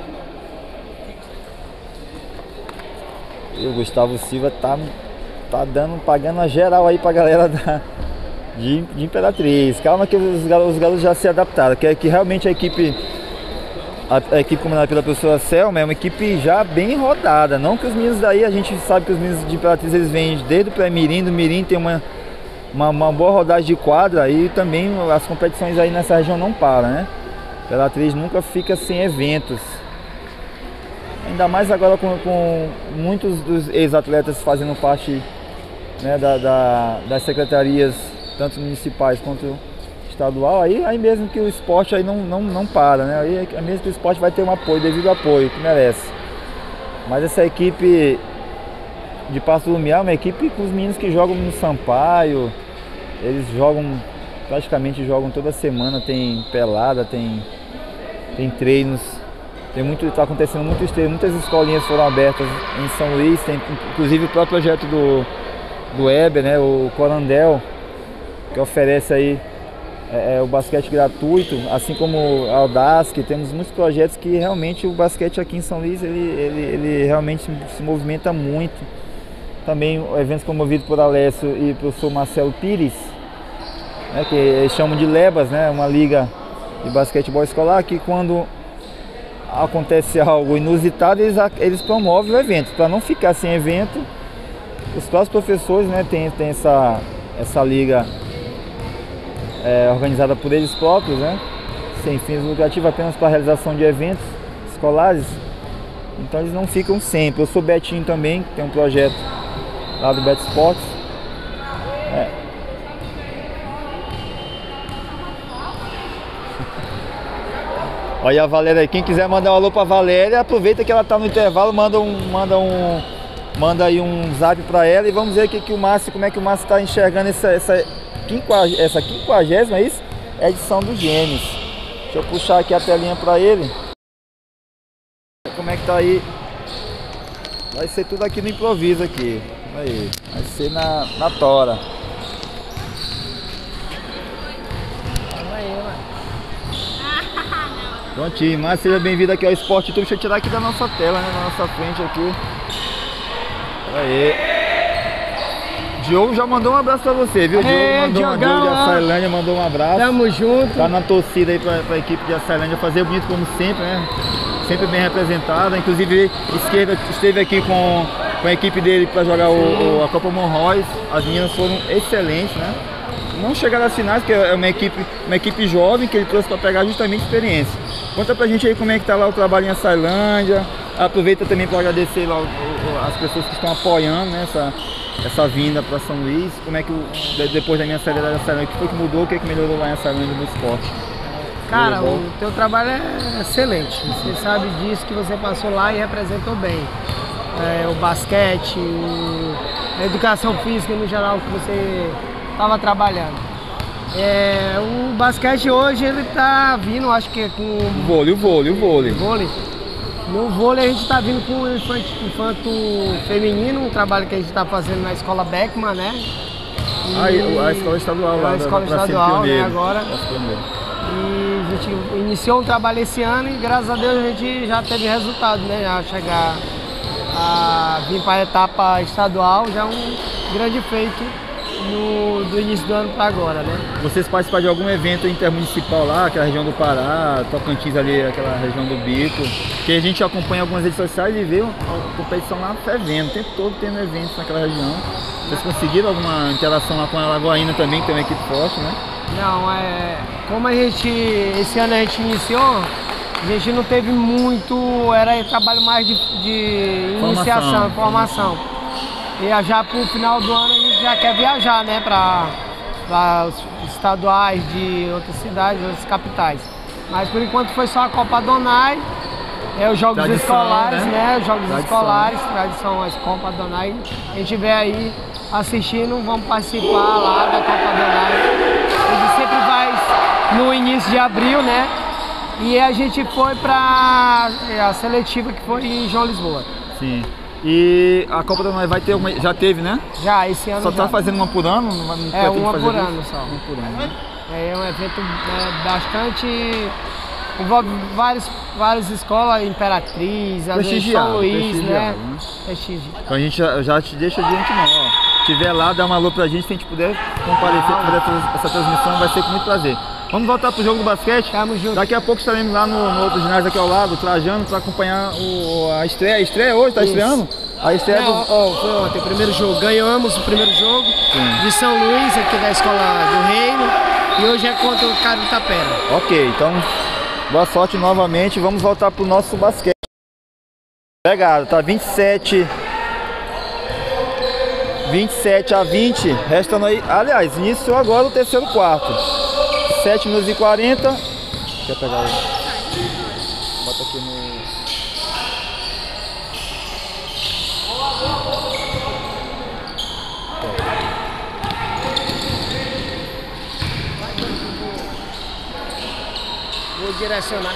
E o Gustavo Silva tá, tá dando, pagando a geral aí pra galera da, de, de Imperatriz. Calma que os garotos, os garotos já se adaptaram. Que, que realmente a equipe, a, a equipe comandada pela professora Selma é uma equipe já bem rodada. Não que os meninos daí, a gente sabe que os meninos de Imperatriz eles vêm desde o pré-mirim. Do mirim tem uma... Uma, uma boa rodagem de quadra e também as competições aí nessa região não param, né? Imperatriz nunca fica sem eventos. Ainda mais agora com, com muitos dos ex-atletas fazendo parte, né, da, da, das secretarias, tanto municipais quanto estadual, aí, aí mesmo que o esporte aí não, não, não para, né? Aí é mesmo que o esporte vai ter um apoio, devido ao apoio que merece. Mas essa equipe de Passo do Lumiar é uma equipe com os meninos que jogam no Sampaio. Eles jogam, praticamente jogam toda semana, tem pelada, tem, tem treinos, tem muito, está acontecendo muitos treinos, muitas escolinhas foram abertas em São Luís, tem inclusive o próprio projeto do, do Heber, né, o Corandel, que oferece aí é, é, o basquete gratuito, assim como a Audasc. Temos muitos projetos que realmente o basquete aqui em São Luís, ele, ele, ele realmente se movimenta muito. Também eventos promovidos por Alessio e professor Marcelo Pires, né, que eles chamam de Lebas, né, uma liga de basquetebol escolar, que quando acontece algo inusitado, eles, eles promovem o evento. Para não ficar sem evento, os próprios professores, né, tem, tem essa, essa liga é, organizada por eles próprios, né, sem fins lucrativos, apenas para a realização de eventos escolares. Então eles não ficam sempre. Eu sou Betinho também, tem um projeto lá do Bet Sports. É. Olha a Valéria aí. Quem quiser mandar um alô pra Valéria, aproveita que ela tá no intervalo, manda um, manda um, manda aí um zap pra ela e vamos ver aqui que o Márcio, como é que o Márcio tá enxergando essa, essa, quinquagésima, essa quinquagésima, é isso? Edição dos Gêmeos. Deixa eu puxar aqui a telinha pra ele. Como é que tá aí? Vai ser tudo aqui no improviso aqui. Aí, vai ser na, na tora. Prontinho, mas seja bem-vindo aqui ao Esporte YouTube. Deixa eu tirar aqui da nossa tela, né? Da nossa frente aqui. Aí. Diogo já mandou um abraço pra você, viu? Diogo É, mandou um Diogão, Diogo de ó. Açailândia, mandou um abraço. Tamo junto. Tá na torcida aí pra, pra equipe de Açailândia fazer bonito como sempre, né? Sempre bem representada. Inclusive, Esquerda esteve aqui com, com a equipe dele pra jogar o, o, a Copa Monroys. As meninas foram excelentes, né? Não chegaram às finais, porque é uma equipe, uma equipe jovem que ele trouxe para pegar justamente experiência. Conta pra gente aí como é que tá lá o trabalho em Açailândia. Aproveita também para agradecer lá o, o, as pessoas que estão apoiando, né, essa, essa vinda para São Luís. Como é que o, depois da minha saída da Açailândia, o que foi que mudou, o que, é que melhorou lá em Açailândia no esporte? Cara, o teu trabalho é excelente. Você sabe disso, que você passou lá e representou bem. É, o basquete, o, a educação física no geral que você estava trabalhando. É, o basquete hoje ele tá vindo, acho que com O vôlei, o vôlei, o vôlei. vôlei. No vôlei a gente está vindo com o infanto, infanto feminino, um trabalho que a gente está fazendo na escola Beckman, né? E Ah, e a escola estadual lá, a escola da- pra ser estadual, né, pioneiro. agora. Pra ser pioneiro. E a gente iniciou um trabalho esse ano e graças a Deus a gente já teve resultado, né? Já chegar a vir para a etapa estadual, já é um grande feito no, do início do ano para agora, né? Vocês participaram de algum evento intermunicipal lá, aquela região do Pará, Tocantins ali, aquela região do Bico, que a gente acompanha algumas redes sociais e vê a competição lá fervendo, o tempo todo tendo eventos naquela região. Vocês conseguiram alguma interação lá com a Lagoaína também, que tem uma equipe forte, né? Não, é. Como a gente. Esse ano a gente iniciou, a gente não teve muito. Era trabalho mais de, de Formação. iniciação, formação. E já pro final do ano a gente já quer viajar, né? Para os estaduais de outras cidades, outras capitais. Mas por enquanto foi só a Copa Donai, é, os Jogos Tradição, Escolares, né? né? Os Jogos Tradição. Escolares, tradição, as Copa Donai. A gente vê aí assistindo, vamos participar lá da Copa Donai. A gente sempre vai no início de abril, né? E a gente foi para a seletiva que foi em João Lisboa. Sim. E a Copa da Nós vai ter uma. Já teve, né? Já, esse ano Só já. tá fazendo uma por ano? Não vai- não É, pretende uma fazer por duas? ano só. Uma por ano, né? É um evento é, bastante. Envolve vários, várias escolas, Imperatriz, às vezes Prestigiado, São Luís, prestigiado, né? né? Prestígio. Então a gente já, já te deixa de antemão, ó. Se tiver lá, dá um alô pra gente, se a gente puder comparecer Ah. para essa, essa transmissão, vai ser com muito prazer. Vamos voltar pro jogo do basquete? Tamo junto. Daqui a pouco estaremos lá no, no outro ginásio aqui ao lado, Trajano, para acompanhar o, a estreia. A estreia hoje, tá Isso. estreando? A estreia Não, do... ó, foi ontem o primeiro jogo. Ganhamos o primeiro jogo Sim. de São Luís, aqui da Escola do Reino. E hoje é contra o Caro Tapera. Ok, então boa sorte novamente. Vamos voltar pro nosso basquete. Pegado, tá vinte e sete. vinte e sete a vinte. Restando aí. Aliás, iniciou agora o terceiro quarto. sete minutos e quarenta. Quer pegar aí? Bota aqui no. Vou direcionar.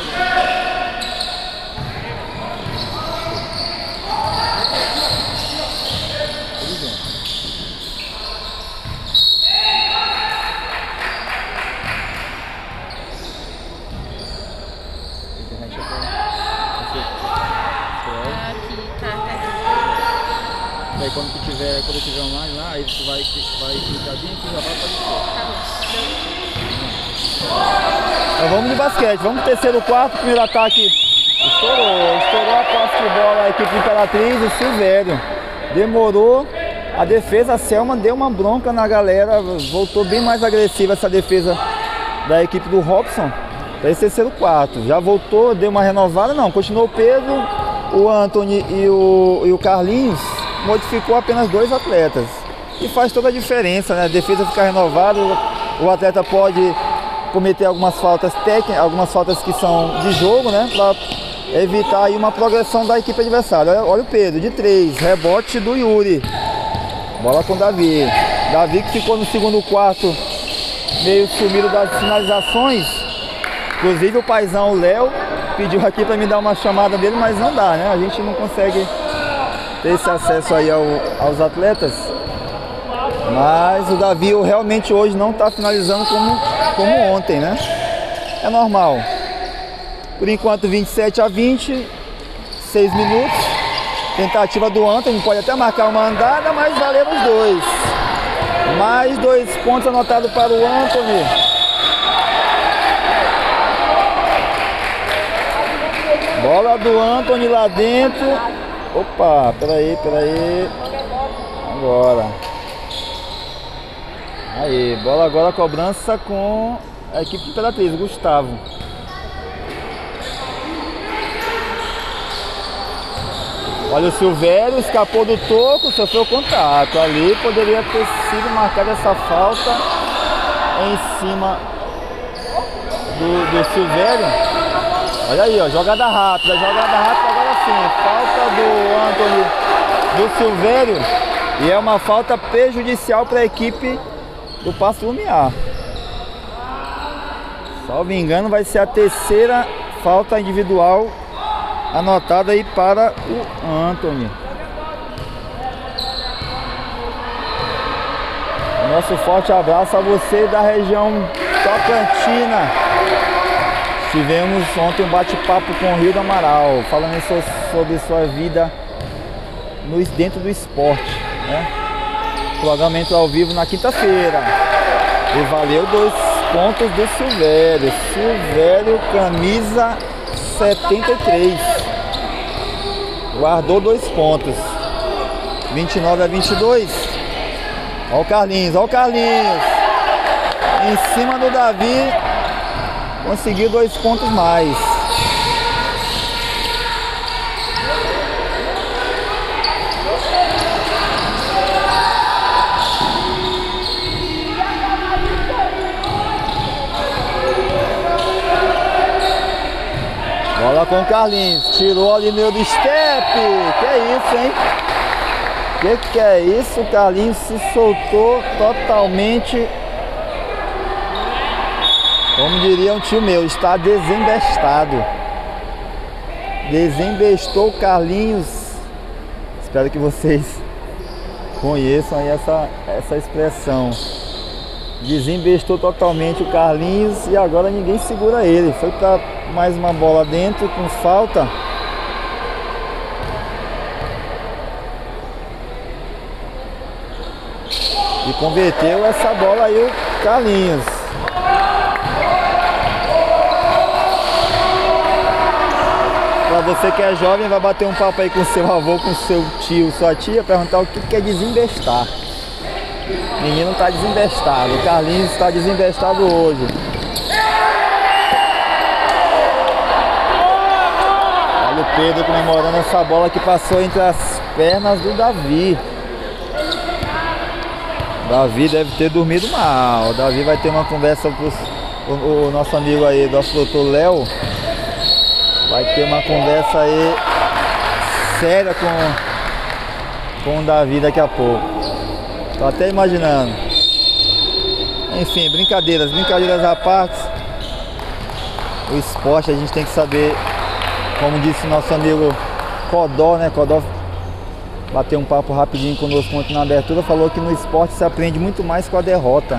Aqui, tá, tá aqui. Daí quando tu tiver, quando eu tiver online lá, aí tu vai, vai clicar bem aqui e já vai aparecer. Tá bom. Então vamos de basquete, vamos pro terceiro quarto, primeiro ataque. Estourou, estourou a posse de bola a equipe Imperatriz, o Silvério. Demorou, a defesa, a Selma deu uma bronca na galera, voltou bem mais agressiva essa defesa da equipe do Robson. Para esse terceiro quarto, já voltou, deu uma renovada, não, continuou o Pedro, o Anthony e o, e o Carlinhos, modificou apenas dois atletas. E faz toda a diferença, né? A defesa fica renovada, o atleta pode cometer algumas faltas técnicas, algumas faltas que são de jogo, né? Para evitar aí uma progressão da equipe adversária. Olha, olha o Pedro, de três, rebote do Yuri. Bola com o Davi. Davi que ficou no segundo quarto meio sumido das finalizações. Inclusive o paizão, o Léo, pediu aqui para me dar uma chamada dele, mas não dá, né? A gente não consegue ter esse acesso aí ao, aos atletas. Mas o Davi realmente hoje não está finalizando como, como ontem, né? É normal. Por enquanto vinte e sete a vinte, seis minutos. Tentativa do Anthony, pode até marcar uma andada, mas valeu os dois. Mais dois pontos anotados para o Anthony. Bola do Anthony lá dentro. Opa, peraí, peraí. Agora. Aí, bola agora, cobrança com a equipe Imperatriz, Gustavo. Olha o Silvério, escapou do toco, sofreu contato. Ali poderia ter sido marcada essa falta em cima do, do Silvério. Olha aí, ó, jogada rápida, jogada rápida agora sim. Falta do Anthony, do Silvério. E é uma falta prejudicial para a equipe do Paço Lumiar. Salvo engano, vai ser a terceira falta individual anotada aí para o Anthony. Nosso forte abraço a você da região Tocantina. Tivemos ontem um bate-papo com o Rio do Amaral, falando sobre sua vida no, dentro do esporte, né? Programa entrou ao vivo na quinta-feira e valeu dois pontos do Silvério. Silvério, camisa setenta e três, guardou dois pontos. vinte e nove a vinte e dois. Olha o Carlinhos, olha o Carlinhos em cima do Davi, conseguiu dois pontos mais. Bola com o Carlinhos, tirou ali no meio do step. Que é isso, hein? Que que é isso? O Carlinhos se soltou totalmente. Como diria um tio meu, está desembestado. Desembestou o Carlinhos. Espero que vocês conheçam aí essa, essa expressão. Desembestou totalmente o Carlinhos e agora ninguém segura ele. Foi para mais uma bola dentro com falta. E converteu essa bola aí o Carlinhos. Para você que é jovem, vai bater um papo aí com seu avô, com seu tio, sua tia, perguntar o que quer desembestar. O menino está desembestado, o Carlinhos está desembestado hoje. Olha o Pedro comemorando essa bola que passou entre as pernas do Davi. Davi deve ter dormido mal. O Davi vai ter uma conversa com o, o nosso amigo aí, nosso doutor Léo. Vai ter uma conversa aí séria com, com o Davi daqui a pouco. Tô até imaginando. Enfim, brincadeiras, brincadeiras à parte. O esporte a gente tem que saber, como disse nosso amigo Codó, né? Codó bateu um papo rapidinho conosco ontem na abertura, falou que no esporte se aprende muito mais com a derrota.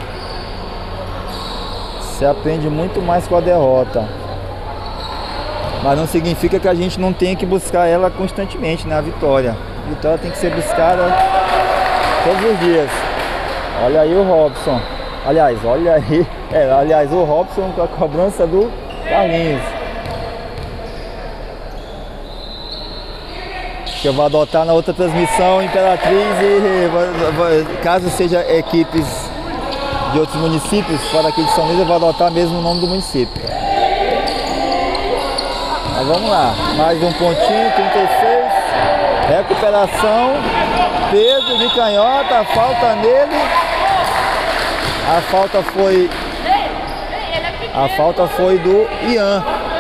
Se aprende muito mais com a derrota. Mas não significa que a gente não tenha que buscar ela constantemente, né? A vitória. A vitória tem que ser buscada todos os dias. Olha aí o Robson. Aliás, olha aí. É, aliás, o Robson com a cobrança do Carlinhos. Que eu vou adotar na outra transmissão Imperatriz e caso seja equipes de outros municípios fora aqui de São Luís, eu vou adotar mesmo o nome do município. Mas vamos lá, mais um pontinho, trinta e seis, recuperação, Pedro de canhota, falta nele, a falta foi, a falta foi do Ian.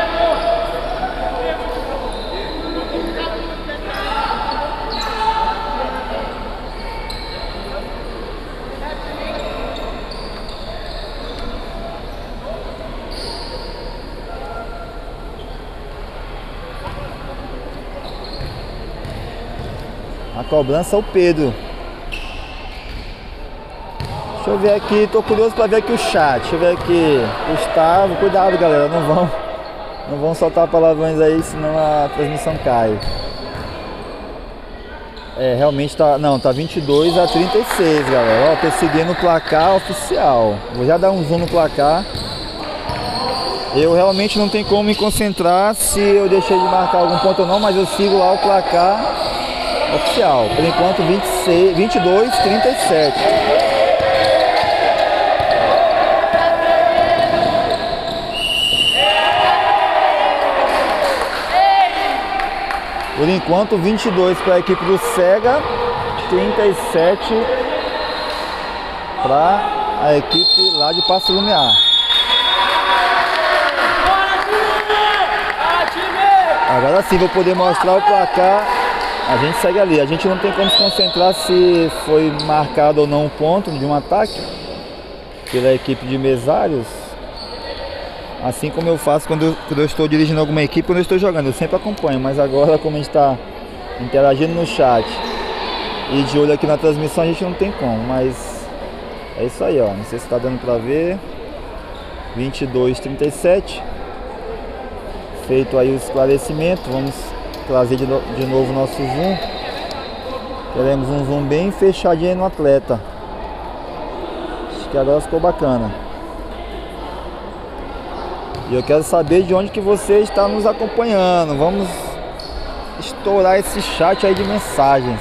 A cobrança é o Pedro. Deixa eu ver aqui, tô curioso para ver aqui o chat. Deixa eu ver aqui. Gustavo, cuidado galera, não vão, não vão soltar palavrões aí, senão a transmissão cai. É, realmente tá, não, tá vinte e dois a trinta e seis, galera. Ó, tô seguindo o placar oficial. Vou já dar um zoom no placar. Eu realmente não tenho como me concentrar se eu deixei de marcar algum ponto ou não, mas eu sigo lá o placar oficial. Por enquanto, vinte e seis, vinte e dois a trinta e sete. Por enquanto, vinte e dois para a equipe do Sega, trinta e sete para a equipe lá de Passo Lumiar. Agora sim vou poder mostrar o placar. A gente segue ali. A gente não tem como se concentrar se foi marcado ou não um ponto de um ataque pela equipe de mesários. Assim como eu faço quando eu, quando eu estou dirigindo alguma equipe, quando eu estou jogando, eu sempre acompanho. Mas agora, como a gente está interagindo no chat e de olho aqui na transmissão, a gente não tem como. Mas é isso aí, ó. Não sei se está dando para ver. vinte e dois a trinta e sete. Feito aí o esclarecimento, vamos trazer de, no, de novo o nosso zoom. Queremos um zoom bem fechadinho no atleta. Acho que agora ficou bacana. E eu quero saber de onde que você está nos acompanhando. Vamos estourar esse chat aí de mensagens.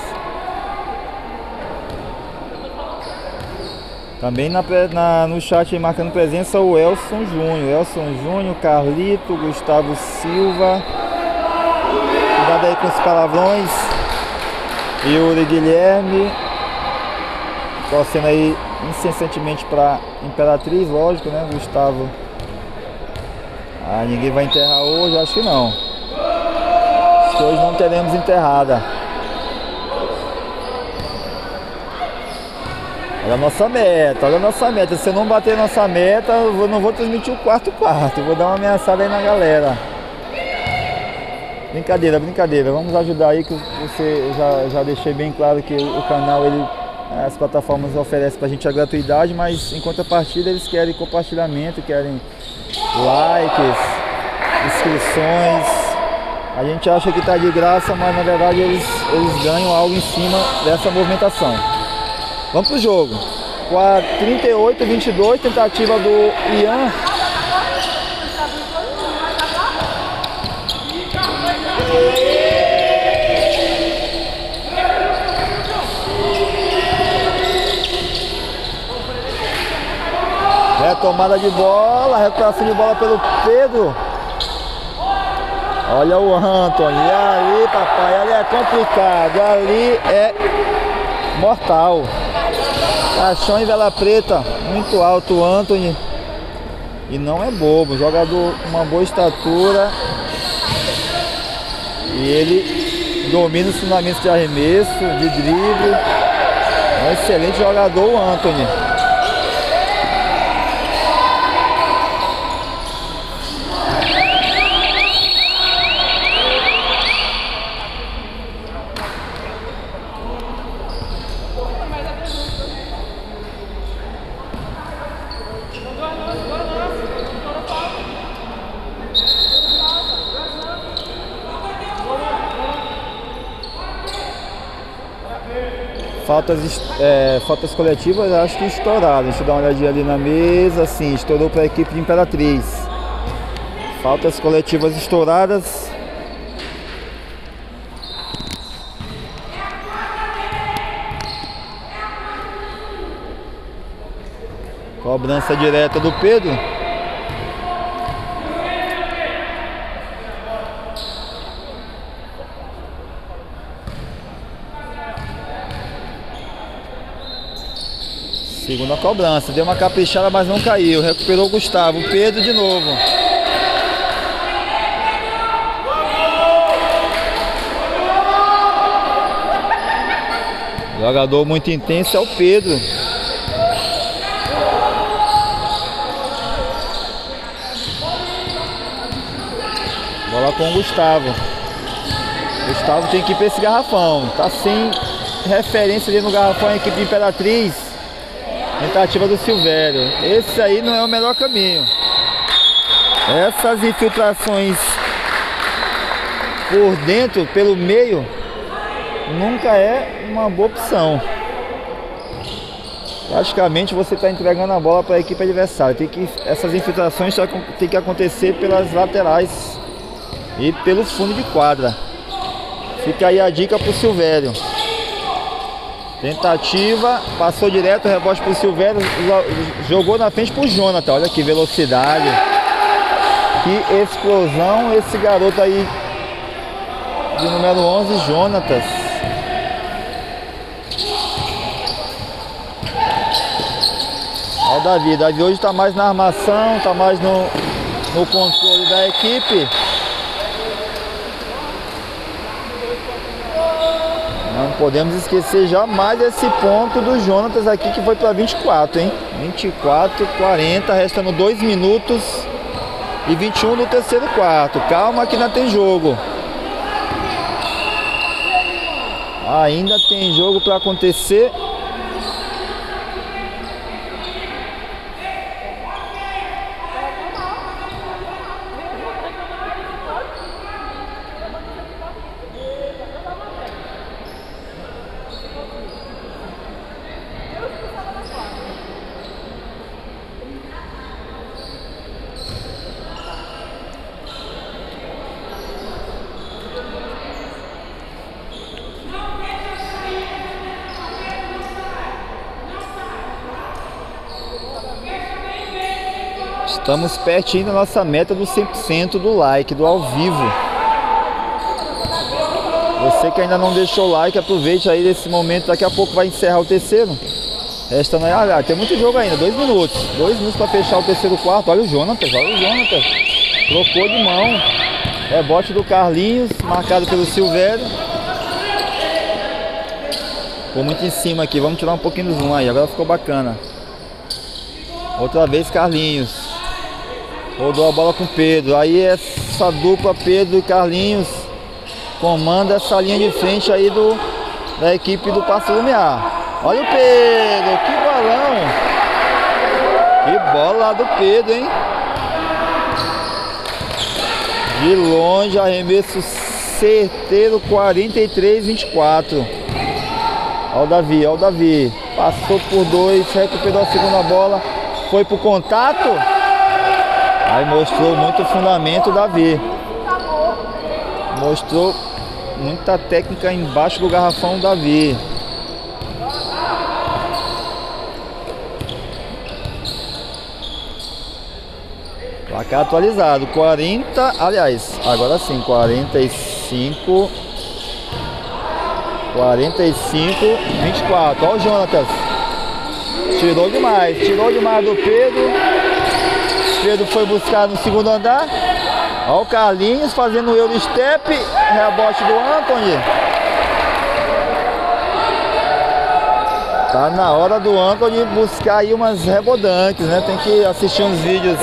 Também na, na, no chat aí marcando presença o Elson Júnior. Elson Júnior, Carlito, Gustavo Silva. Cuidado aí com os palavrões. Yuri Guilherme. Torcendo aí incessantemente para Imperatriz, lógico, né? Gustavo. Ah, ninguém vai enterrar hoje? Acho que não. Acho que hoje não teremos enterrada. Olha a nossa meta, olha a nossa meta. Se eu não bater nossa meta, eu não vou transmitir o quarto quarto. Vou dar uma ameaçada aí na galera. Brincadeira, brincadeira. Vamos ajudar aí, que você já, já deixei bem claro que o canal, ele, as plataformas oferecem pra gente a gratuidade, mas em contrapartida eles querem compartilhamento, querem likes, inscrições. A gente acha que tá de graça, mas na verdade eles, eles ganham algo em cima dessa movimentação. Vamos pro jogo. Com a trinta e oito a vinte e dois, tentativa do Ian. Retomada de bola, recuperação de bola pelo Pedro. Olha o Anthony, ali papai, ali é complicado, ali é mortal. Caixão em vela preta, muito alto o Anthony. E não é bobo, jogador com uma boa estatura. E ele domina os fundamentos de arremesso, de drible. É um excelente jogador o Anthony. Faltas, é, faltas coletivas, acho que estouraram. Deixa eu dar uma olhadinha ali na mesa. Sim, estourou para a equipe de Imperatriz. Faltas coletivas estouradas. Cobrança direta do Pedro. Segunda cobrança, deu uma caprichada, mas não caiu. Recuperou o Gustavo. Pedro de novo. Jogador muito intenso é o Pedro. Bola com o Gustavo. Gustavo tem que ir para esse garrafão. Tá sem referência ali no garrafão a equipe de Imperatriz. Tentativa do Silvério. Esse aí não é o melhor caminho. Essas infiltrações por dentro, pelo meio, nunca é uma boa opção. Praticamente você está entregando a bola para a equipe adversária. Tem que, essas infiltrações tem que acontecer pelas laterais e pelo fundo de quadra. Fica aí a dica para o Silvério. Tentativa, passou direto, rebote para o Silvério, jogou na frente para o Jonathan. Olha que velocidade, que explosão esse garoto aí de número onze, Jonatas. Olha o Davi, Davi hoje está mais na armação, está mais no, no controle da equipe. Não podemos esquecer jamais esse ponto do Jonatas aqui, que foi para vinte e quatro, hein? vinte e quatro, quarenta, restando dois minutos e vinte e um no terceiro quarto. Calma que ainda tem jogo. Ainda tem jogo para acontecer. Estamos pertinho da nossa meta do cem por cento do like, do ao vivo. Você que ainda não deixou o like, aproveite aí desse momento. Daqui a pouco vai encerrar o terceiro. Esta não é... Ah, tem muito jogo ainda, dois minutos. Dois minutos para fechar o terceiro quarto. Olha o Jonatas, olha o Jonatas. Trocou de mão. Rebote do Carlinhos, marcado pelo Silvério. Ficou muito em cima aqui, vamos tirar um pouquinho do zoom aí. Agora ficou bacana. Outra vez Carlinhos. Rodou a bola com o Pedro. Aí essa dupla Pedro e Carlinhos comanda essa linha de frente aí do, da equipe do Paço Lumiar. Olha o Pedro, que bolão. Que bola lá do Pedro, hein? De longe, arremesso certeiro, quarenta e três, vinte e quatro. Olha o Davi, olha o Davi. Passou por dois, recuperou a segunda bola. Foi pro contato. Aí mostrou muito fundamento o Davi. Mostrou muita técnica embaixo do garrafão, Davi. Placar atualizado, quarenta, aliás, agora sim, quarenta e cinco, quarenta e cinco, vinte e quatro. Olha o Jonatas. Tirou demais, tirou demais do Pedro. Pedro foi buscar no segundo andar. Olha o Carlinhos fazendo o Eurostep. Rebote do Anthony. Tá na hora do Anthony buscar aí umas rebodantes, né? Tem que assistir uns vídeos.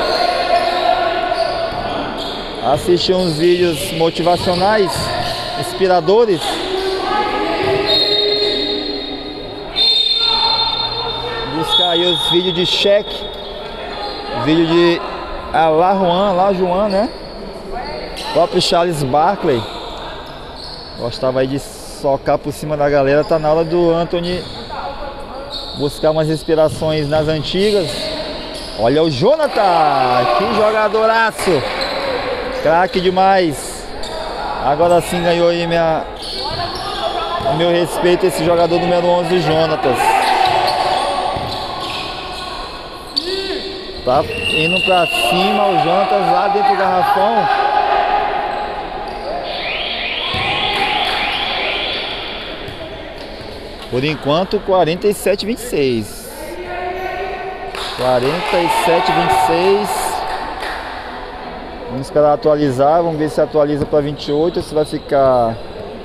Assistir uns vídeos motivacionais, inspiradores. Buscar aí os vídeos de cheque. Vídeo de Alajuan, Alajuan, né? O próprio Charles Barkley gostava aí de socar por cima da galera. Tá na hora do Anthony buscar umas inspirações nas antigas. Olha o Jonathan, que jogadoraço, craque demais. Agora sim ganhou aí minha, o meu respeito, esse jogador número onze, o Jonatas. Tá indo pra cima o Jonatas lá dentro do garrafão. Por enquanto, quarenta e sete a vinte e seis. quarenta e sete a vinte e seis. Vamos esperar atualizar. Vamos ver se atualiza para vinte e oito ou se vai ficar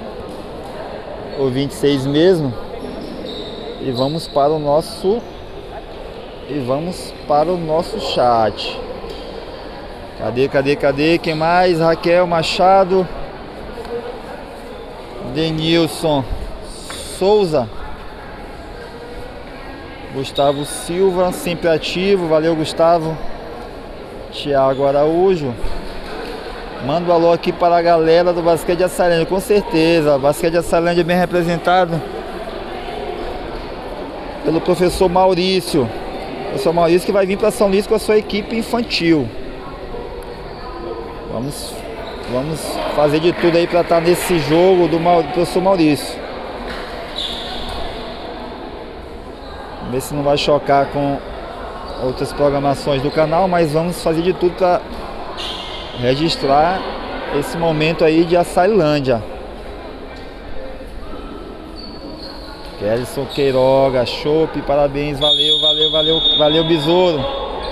o vinte e seis mesmo. E vamos para o nosso... E vamos para o nosso chat. Cadê, cadê, cadê? Quem mais? Raquel Machado. Denilson Souza. Gustavo Silva, sempre ativo. Valeu, Gustavo. Thiago Araújo. Manda um alô aqui para a galera do basquete de Açailândia, com certeza. O basquete de Açailândia é bem representado pelo professor Maurício. O professor Maurício que vai vir para São Luís com a sua equipe infantil. Vamos, vamos fazer de tudo aí para estar nesse jogo do, Mau, do professor Maurício. Vamos ver se não vai chocar com outras programações do canal, mas vamos fazer de tudo para registrar esse momento aí de Açailândia. Kelson Queiroga, Chopp, parabéns, valeu, valeu, valeu, valeu, Besouro.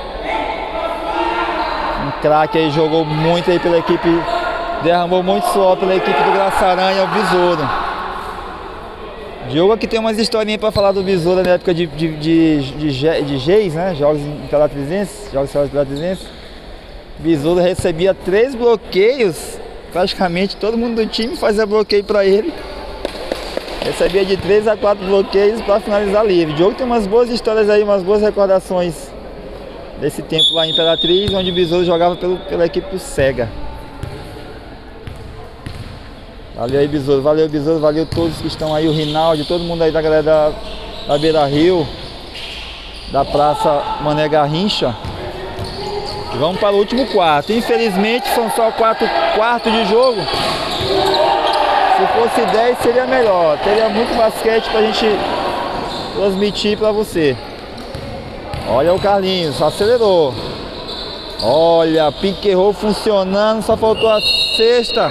Um craque aí, jogou muito aí pela equipe, derramou muito suor pela equipe do Graça Aranha, o Besouro. Diogo aqui tem umas historinhas para falar do Besouro na época de, de, de, de, de Geis, né? Jogos Imperatrizenses, Jogos Imperatrizenses. Besouro recebia três bloqueios, praticamente todo mundo do time fazia bloqueio para ele. Recebia de três a quatro bloqueios para finalizar livre. O Diogo tem umas boas histórias aí, umas boas recordações desse tempo lá em Imperatriz, onde o Besouro jogava pelo, pela equipe do Sega. Valeu aí, Besouro, valeu, Besouro, valeu todos que estão aí, o Rinaldi, todo mundo aí da galera da, da Beira Rio, da Praça Mané Garrincha. E vamos para o último quarto. Infelizmente são só quatro quartos de jogo. Se fosse dez seria melhor. Teria muito basquete pra gente transmitir pra você. Olha o Carlinhos, acelerou. Olha, pick and roll funcionando, só faltou a sexta.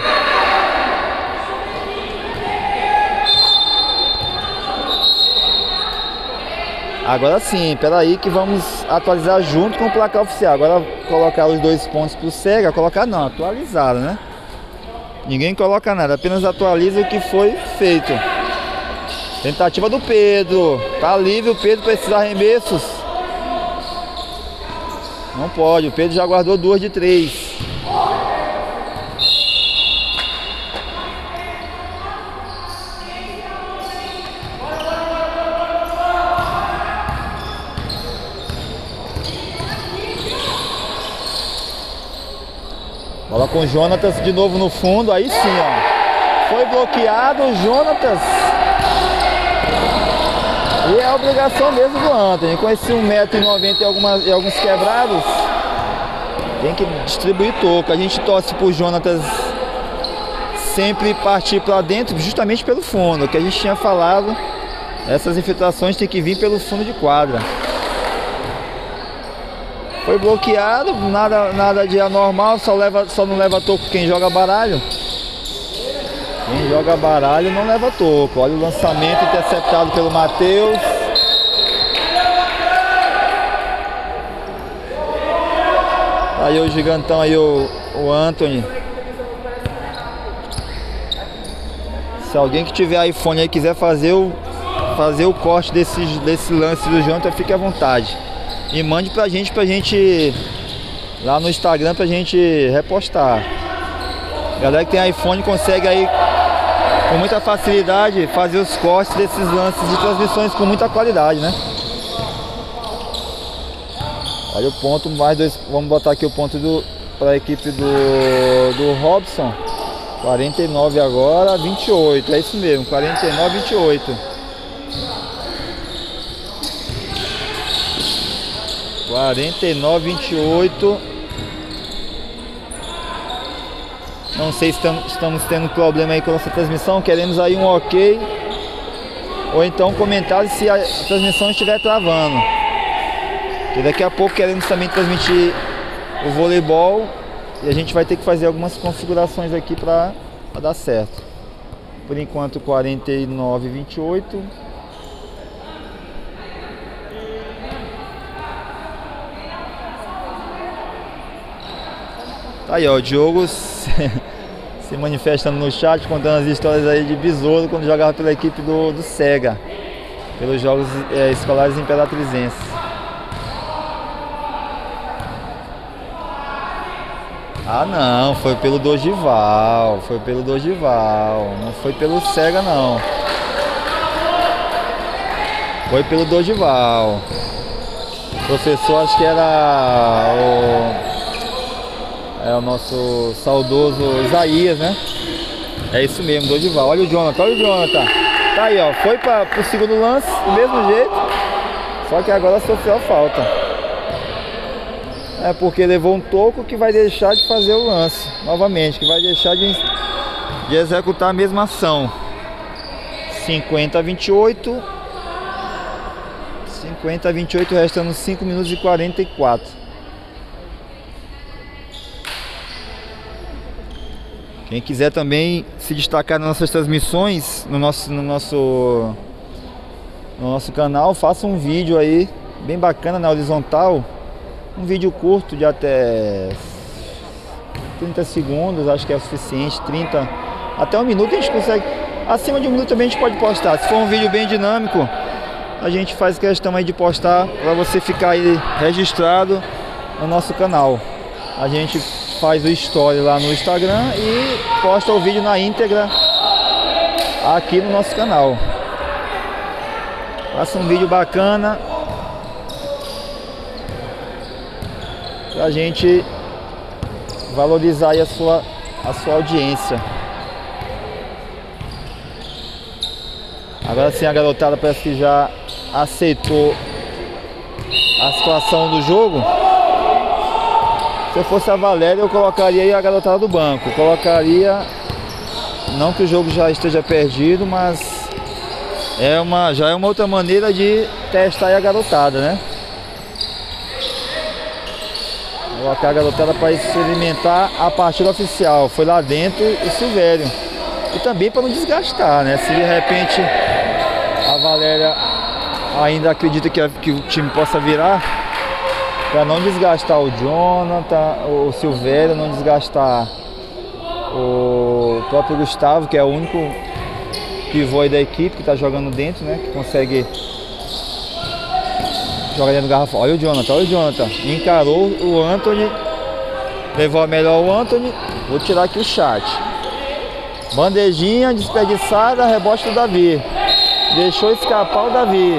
Agora sim, peraí que vamos atualizar junto com o placar oficial. Agora colocar os dois pontos pro Sega, colocar não, atualizar, né? Ninguém coloca nada, apenas atualiza o que foi feito. Tentativa do Pedro, tá livre o Pedro para esses arremessos. Não pode, o Pedro já guardou duas de três. Bola com o Jonatas de novo no fundo, aí sim, ó. Foi bloqueado o Jonatas. E é a obrigação mesmo do Anthony. Com esse um metro e noventa e, algumas, e alguns quebrados, tem que distribuir toco. A gente torce pro Jonatas sempre partir para dentro, justamente pelo fundo, que a gente tinha falado. Essas infiltrações tem que vir pelo fundo de quadra. Foi bloqueado, nada, nada de anormal, só, leva, só não leva toco quem joga baralho. Quem joga baralho não leva toco. Olha o lançamento interceptado pelo Matheus. Aí o gigantão aí, o, o Anthony. Se alguém que tiver iPhone aí quiser fazer o, fazer o corte desse, desse lance do Jonathan, fique à vontade. E mande pra gente, pra gente lá no Instagram, pra gente repostar. Galera que tem iPhone consegue aí com muita facilidade fazer os cortes desses lances de transmissões com muita qualidade, né? Olha o ponto, mais dois, vamos botar aqui o ponto do, para a equipe do, do Robson. quarenta e nove agora, vinte e oito, é isso mesmo, quarenta e nove, vinte e oito. quarenta e nove, vinte e oito. Não sei se estamos, estamos tendo problema aí com a nossa transmissão. Queremos aí um ok, ou então comentário se a transmissão estiver travando. E daqui a pouco queremos também transmitir o voleibol e a gente vai ter que fazer algumas configurações aqui para dar certo. Por enquanto quarenta e nove, vinte e oito. Tá aí, ó, o Diogo se, se manifestando no chat, contando as histórias aí de Besouro quando jogava pela equipe do, do Sega, pelos Jogos é, Escolares Imperatrizenses. Ah não, foi pelo Dogival, foi pelo Dogival, não foi pelo Sega não. Foi pelo Dogival. O professor, acho que era o... É o nosso saudoso Isaías, né? É isso mesmo, Dorival. Olha o Jonathan, olha o Jonathan. Tá aí, ó. Foi para o segundo lance, do mesmo jeito. Só que agora sofreu a falta. É porque levou um toco que vai deixar de fazer o lance novamente, que vai deixar de, de executar a mesma ação. cinquenta a vinte e oito. cinquenta a vinte e oito, restando cinco minutos e quarenta e quatro. Quem quiser também se destacar nas nossas transmissões, no nosso, no nosso, no nosso canal, faça um vídeo aí bem bacana na horizontal. Um vídeo curto de até trinta segundos, acho que é o suficiente. trinta até um minuto a gente consegue. Acima de um minuto também a gente pode postar. Se for um vídeo bem dinâmico, a gente faz questão aí de postar para você ficar aí registrado no nosso canal. A gente faz o story lá no Instagram e posta o vídeo na íntegra aqui no nosso canal. Faça um vídeo bacana pra gente valorizar aí a sua, a sua audiência. Agora sim a garotada parece que já aceitou a situação do jogo. Se eu fosse a Valéria, eu colocaria aí a garotada do banco. Colocaria, não que o jogo já esteja perdido, mas é uma, já é uma outra maneira de testar aí a garotada, né? Colocar a garotada para experimentar a partida oficial. Foi lá dentro o Silvério. E também para não desgastar, né? Se de repente a Valéria ainda acredita que, que o time possa virar, para não desgastar o Jonathan, o Silvério, não desgastar o próprio Gustavo, que é o único pivô aí da equipe que está jogando dentro, né? Que consegue jogar dentro do garrafão. Olha o Jonathan, olha o Jonathan. Encarou o Anthony, levou a melhor o Anthony. Vou tirar aqui o chat. Bandejinha desperdiçada, rebote do Davi. Deixou escapar o Davi.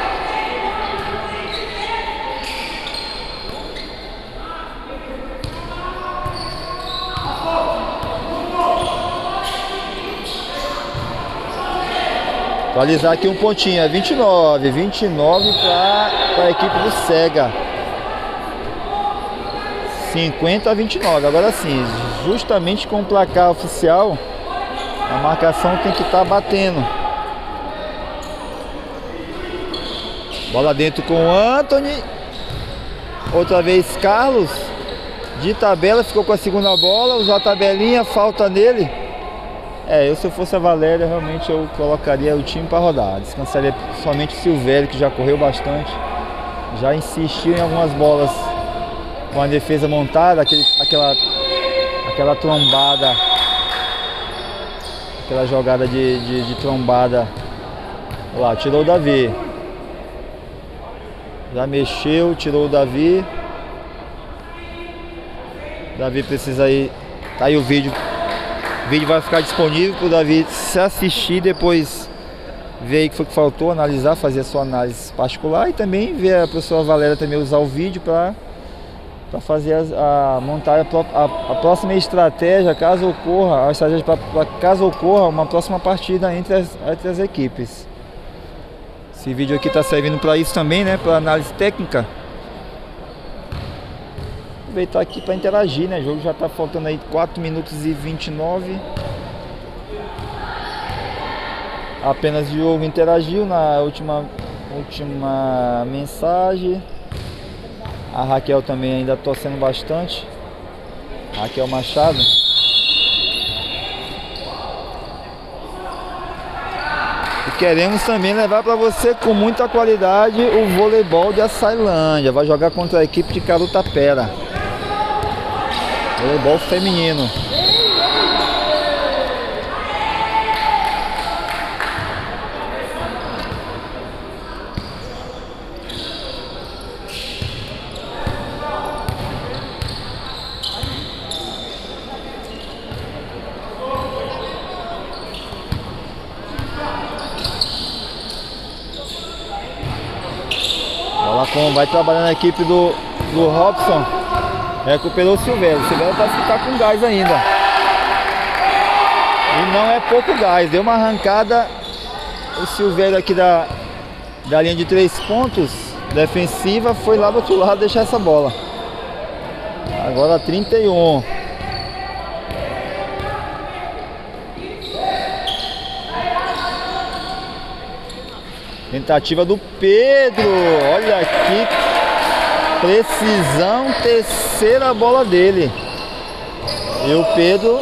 Atualizar aqui um pontinho, é vinte e nove, vinte e nove para a equipe do Sega. cinquenta a vinte e nove. Agora sim, justamente com o placar oficial, a marcação tem que estar batendo. Bola dentro com o Anthony. Outra vez Carlos. De tabela, ficou com a segunda bola, usou a tabelinha, falta nele. É, eu se eu fosse a Valéria, realmente eu colocaria o time para rodar. Descansaria somente o Silvério, que já correu bastante. Já insistiu em algumas bolas com a defesa montada, aquele, aquela, aquela trombada, aquela jogada de, de, de trombada. Olha lá, tirou o Davi. Já mexeu, tirou o Davi. Davi precisa ir. Tá aí o vídeo. O vídeo vai ficar disponível para o Davi se assistir, depois ver aí o que foi que faltou, analisar, fazer a sua análise particular e também ver a professora Valéria também usar o vídeo para para fazer a, a montar a, a, a próxima estratégia, caso ocorra, a estratégia pra, pra, caso ocorra uma próxima partida entre as, entre as equipes. Esse vídeo aqui está servindo para isso também, né, para análise técnica. Aproveitar aqui para interagir, né? O jogo já está faltando aí quatro minutos e vinte e nove. Apenas o jogo interagiu na última, última mensagem. A Raquel também ainda torcendo bastante. Raquel Machado. E queremos também levar para você com muita qualidade o voleibol de Açailândia. Vai jogar contra a equipe de Carutapera. Voleibol feminino. Bola com, vai trabalhando a equipe do, do Robson. Recuperou o Silvério. O Silvério parece que tá com gás ainda. E não é pouco gás. Deu uma arrancada. O Silvério aqui da, da linha de três pontos defensiva foi lá do outro lado deixar essa bola. Agora trinta e um. Tentativa do Pedro. Olha aqui. Precisão. Terceira bola dele. E o Pedro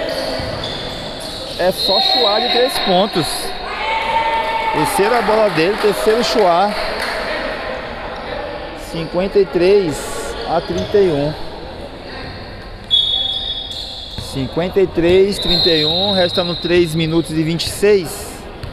é só chuar de três pontos. Terceira bola dele. Terceiro chuar. cinquenta e três a trinta e um. cinquenta e três a trinta e um. Restando três minutos e vinte e seis.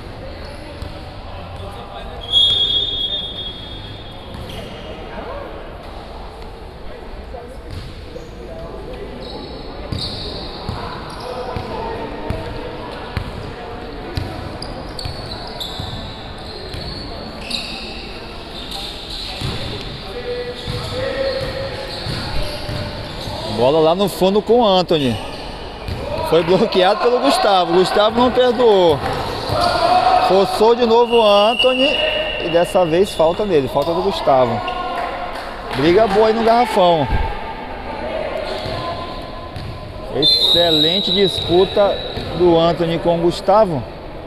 Bola lá no fundo com o Anthony. Foi bloqueado pelo Gustavo. Gustavo não perdoou. Forçou de novo o Anthony. E dessa vez falta dele. Falta do Gustavo. Briga boa aí no garrafão. Excelente disputa do Anthony com o Gustavo.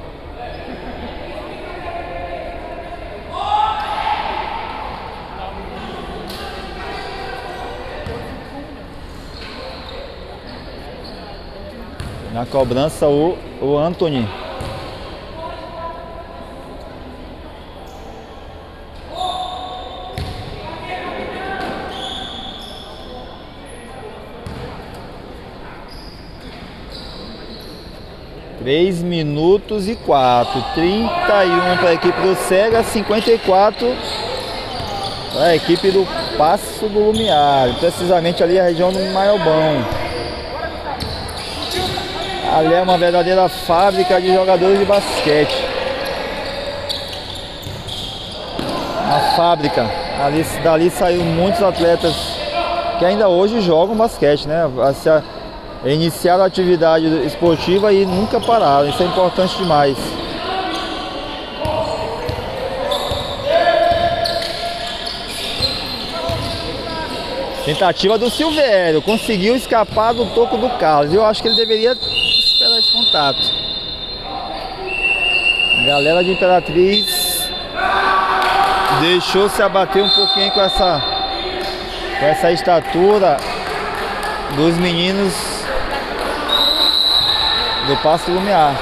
Na cobrança o, o Anthony. Três minutos e quatro. trinta e um para a equipe do Cega, cinquenta e quatro para a equipe do Passo do Lumiar. Precisamente ali a região do Maiobão. Ali é uma verdadeira fábrica de jogadores de basquete. Uma fábrica. Ali, dali saiu muitos atletas que ainda hoje jogam basquete, né? Iniciaram a atividade esportiva e nunca pararam. Isso é importante demais. Tentativa do Silvério. Conseguiu escapar do toco do Carlos. Eu acho que ele deveria esperar esse contato. Galera de Imperatriz deixou se abater um pouquinho com essa, com essa estatura dos meninos do Passo Lumiar.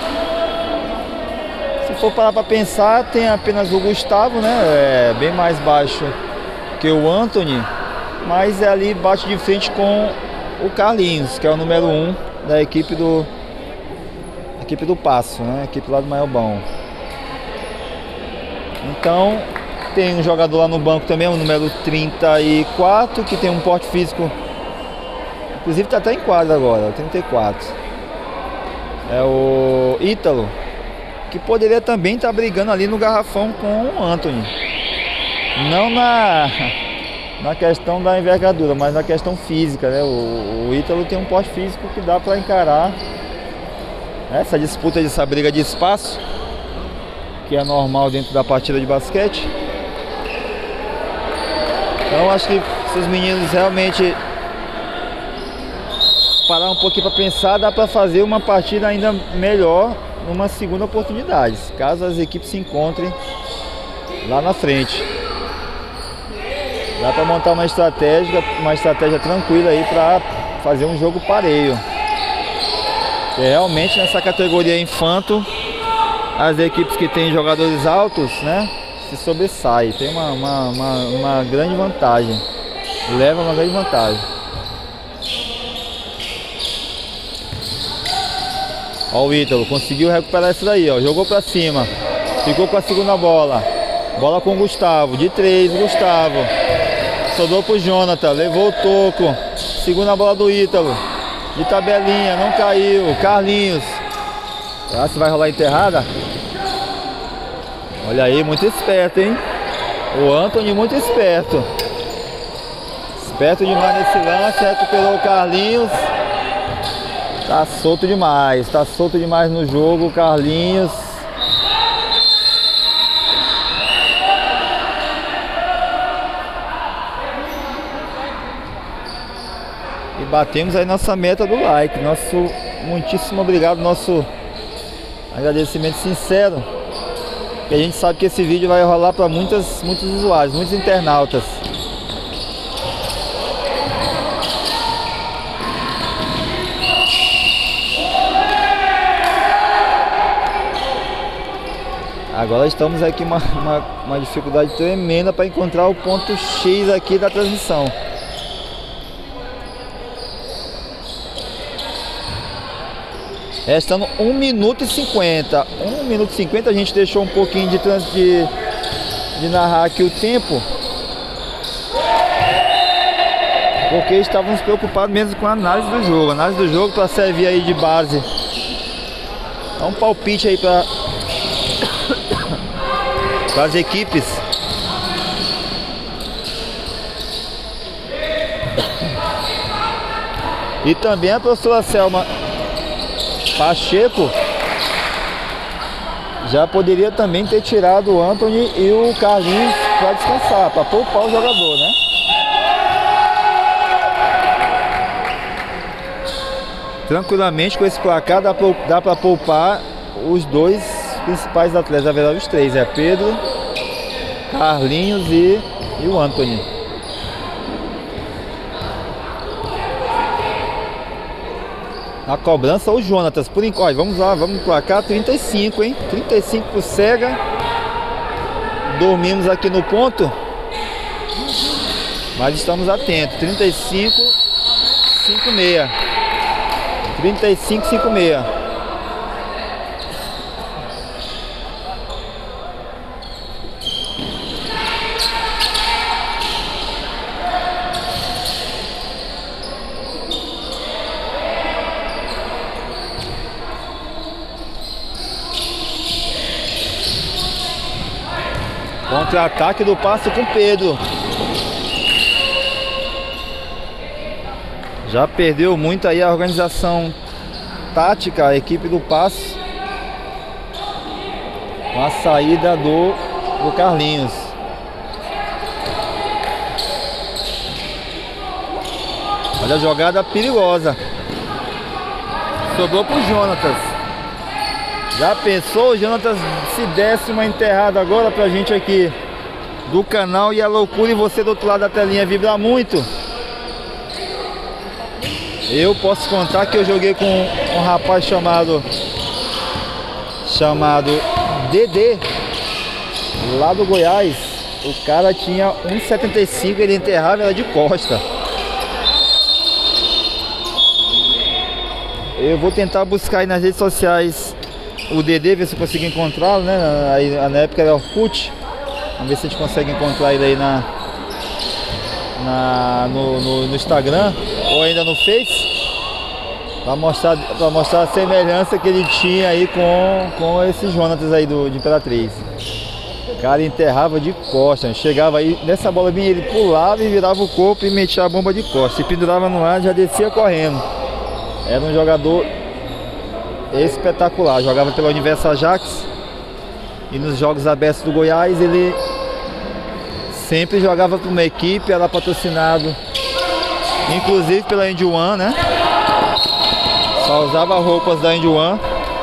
Se for parar para pensar, tem apenas o Gustavo, né? É bem mais baixo que o Anthony, mas é ali bate de frente com o Carlinhos, que é o número um da equipe do equipe do Passo, né? Equipe lá do Maiobão. Então tem um jogador lá no banco também, o número trinta e quatro, que tem um porte físico, inclusive está até em quadra agora, trinta e quatro. É o Ítalo, que poderia também estar tá brigando ali no garrafão com o Anthony. Não na, na questão da envergadura, mas na questão física, né? O, o Ítalo tem um porte físico que dá para encarar essa disputa, essa briga de espaço, que é normal dentro da partida de basquete. Então acho que se os meninos realmente parar um pouquinho para pensar, dá para fazer uma partida ainda melhor numa segunda oportunidade, caso as equipes se encontrem lá na frente. Dá para montar uma estratégia, uma estratégia tranquila aí para fazer um jogo pareio. E realmente nessa categoria infanto, as equipes que têm jogadores altos, né, se sobressaem, tem uma, uma, uma, uma grande vantagem, leva uma grande vantagem. Ó, o Ítalo conseguiu recuperar isso daí, ó, jogou pra cima, ficou com a segunda bola, bola com o Gustavo, de três, Gustavo, sobrou pro Jonathan, levou o toco, segunda bola do Ítalo, de tabelinha, não caiu, Carlinhos, ah, se vai rolar enterrada? Olha aí, muito esperto, hein? O Anthony muito esperto. Perto demais nesse lance, recuperou o Carlinhos. Tá solto demais, tá solto demais no jogo o Carlinhos. E batemos aí nossa meta do like. Nosso muitíssimo obrigado, nosso agradecimento sincero. E a gente sabe que esse vídeo vai rolar para muitas, muitos usuários, muitos internautas. Agora estamos aqui uma, uma, uma dificuldade tremenda para encontrar o ponto X aqui da transmissão. Restando um minuto e cinquenta. um minuto e cinquenta, a gente deixou um pouquinho de, trans, de, de narrar aqui o tempo. Porque estávamos preocupados mesmo com a análise do jogo. A análise do jogo para servir aí de base. Dá um palpite aí para as equipes. E também a professora Selma Pacheco já poderia também ter tirado o Anthony e o Carlinhos para descansar, para poupar o jogador, né? Tranquilamente com esse placar dá, dá para poupar os dois principais atletas, na verdade os três, é Pedro, Carlinhos e, e o Anthony. Na cobrança o Jonatas, por enquanto, vamos lá, vamos no placar, trinta e cinco, hein? trinta e cinco pro Cega. Dormimos aqui no ponto, mas estamos atentos. trinta e cinco, cinco seis. trinta e cinco, cinco seis. Contra-ataque do passe com Pedro. Já perdeu muito aí a organização tática, a equipe do passe, com a saída do, do Carlinhos. Olha a jogada perigosa. Sobrou pro Jonatas. Já pensou, Jonatas, se desse uma enterrada agora pra gente aqui do canal e a loucura e você do outro lado da telinha vibrar muito? Eu posso contar que eu joguei com um rapaz chamado chamado Dedê, lá do Goiás. O cara tinha um e setenta e cinco, ele enterrava ela de costa. Eu vou tentar buscar aí nas redes sociais o Dedê, ver se eu consigo encontrá-lo, né? Aí, na época era Orkut. Vamos ver se a gente consegue encontrar ele aí na, na, no, no, no Instagram ou ainda no Face, para mostrar, para mostrar a semelhança que ele tinha aí com, com esses Jonatas aí do, de Imperatriz. O cara enterrava de costas, chegava aí, nessa bola vinha, ele pulava e virava o corpo e metia a bomba de costas, se pendurava no ar, já descia correndo. Era um jogador espetacular, jogava pela Universo Ajax e nos Jogos Abertos do Goiás ele sempre jogava para uma equipe, era patrocinado inclusive pela Indy One, né? Só usava roupas da Indy One.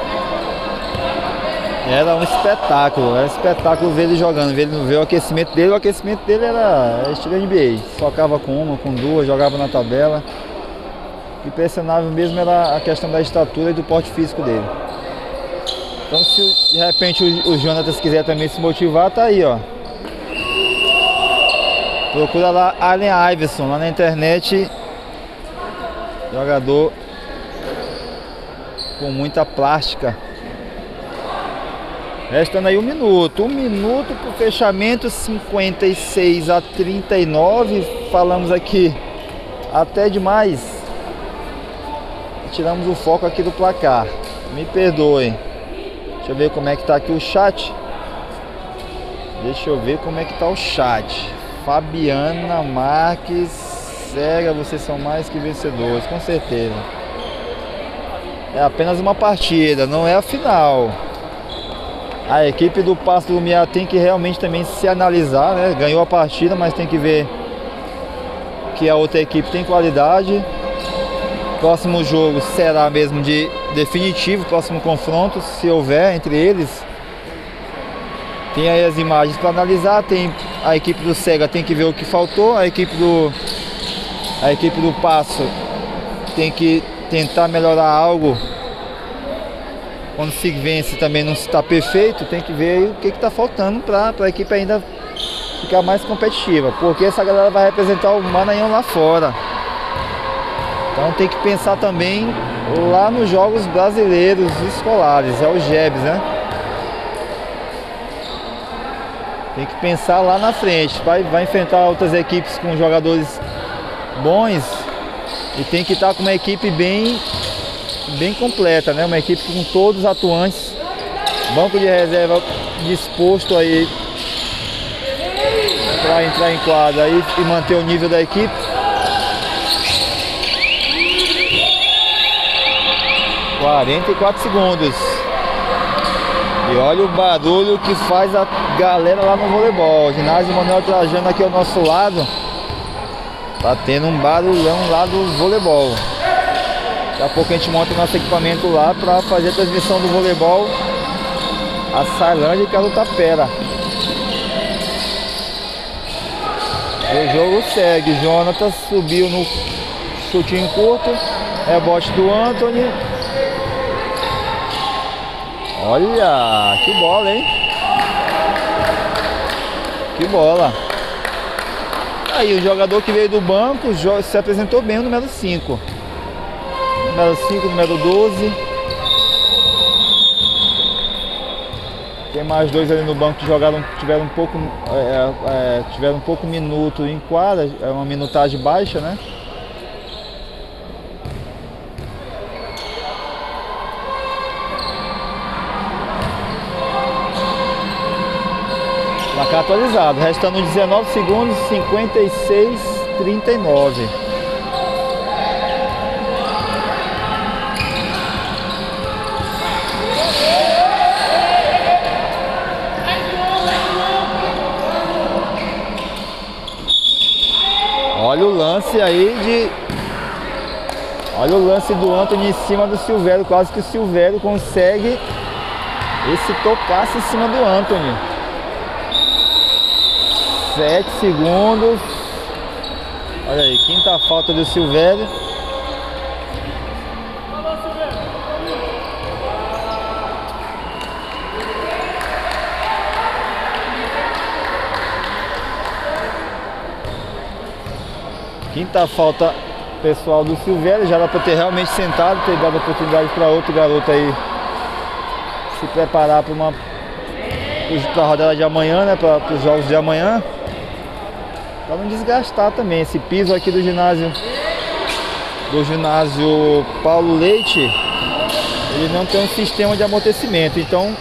Era um espetáculo, era um espetáculo ver ele jogando, ver, ele, ver o aquecimento dele. O aquecimento dele era estilo N B A, socava com uma, com duas, jogava na tabela. O que impressionava mesmo era a questão da estatura e do porte físico dele. Então, se de repente o, o Jonatas quiser também se motivar, tá aí, ó. Procura lá Allen Iverson, lá na internet. Jogador com muita plástica. Restando aí um minuto. Um minuto para o fechamento, cinquenta e seis a trinta e nove. Falamos aqui até demais. Tiramos o foco aqui do placar. Me perdoem. Deixa eu ver como é que tá aqui o chat. Deixa eu ver como é que tá o chat. Fabiana Marques. Sega, vocês são mais que vencedores, com certeza. É apenas uma partida, não é a final. A equipe do Paço do Lumiar tem que realmente também se analisar, né? Ganhou a partida, mas tem que ver que a outra equipe tem qualidade. Próximo jogo será mesmo de definitivo, próximo confronto, se houver entre eles. Tem aí as imagens para analisar, tem a equipe do Sega tem que ver o que faltou, a equipe do a equipe do Paço tem que tentar melhorar algo. Quando se vence também não está perfeito, tem que ver o que está faltando para a equipe ainda ficar mais competitiva, porque essa galera vai representar o Maranhão lá fora. Então tem que pensar também lá nos jogos brasileiros escolares, é o G E B S, né? Tem que pensar lá na frente, vai, vai enfrentar outras equipes com jogadores bons e tem que estar com uma equipe bem, bem completa, né? Uma equipe com todos os atuantes, banco de reserva disposto aí para entrar em quadra aí e manter o nível da equipe. quarenta e quatro segundos. E olha o barulho que faz a galera lá no voleibol. Ginásio Manuel Trajano aqui ao nosso lado. Tá tendo um barulhão lá do voleibol. Daqui a pouco a gente monta o nosso equipamento lá para fazer a transmissão do voleibol a Sailândia e Carutapera. O jogo segue. Jonathan subiu no chutinho curto. Rebote do Anthony. Olha, que bola, hein? Que bola. Aí o jogador que veio do banco se apresentou bem, o número cinco. Número cinco, número doze. Tem mais dois ali no banco que jogaram, tiveram um pouco, é, é, tiveram um pouco minuto em quadra, é uma minutagem baixa, né? Placar atualizado, restando dezenove segundos, cinquenta e seis a trinta e nove. Olha o lance aí de... Olha o lance do Anthony em cima do Silvério, quase que o Silvério consegue esse tocaço em cima do Anthony. sete segundos. Olha aí, quinta falta do Silvério. Quinta falta pessoal do Silvério. Já dá para ter realmente sentado, ter dado oportunidade para outro garoto aí se preparar para uma para a rodada de amanhã, né? Para os jogos de amanhã. Para não desgastar também. Esse piso aqui do ginásio do ginásio Paulo Leite, ele não tem um sistema de amortecimento. Então,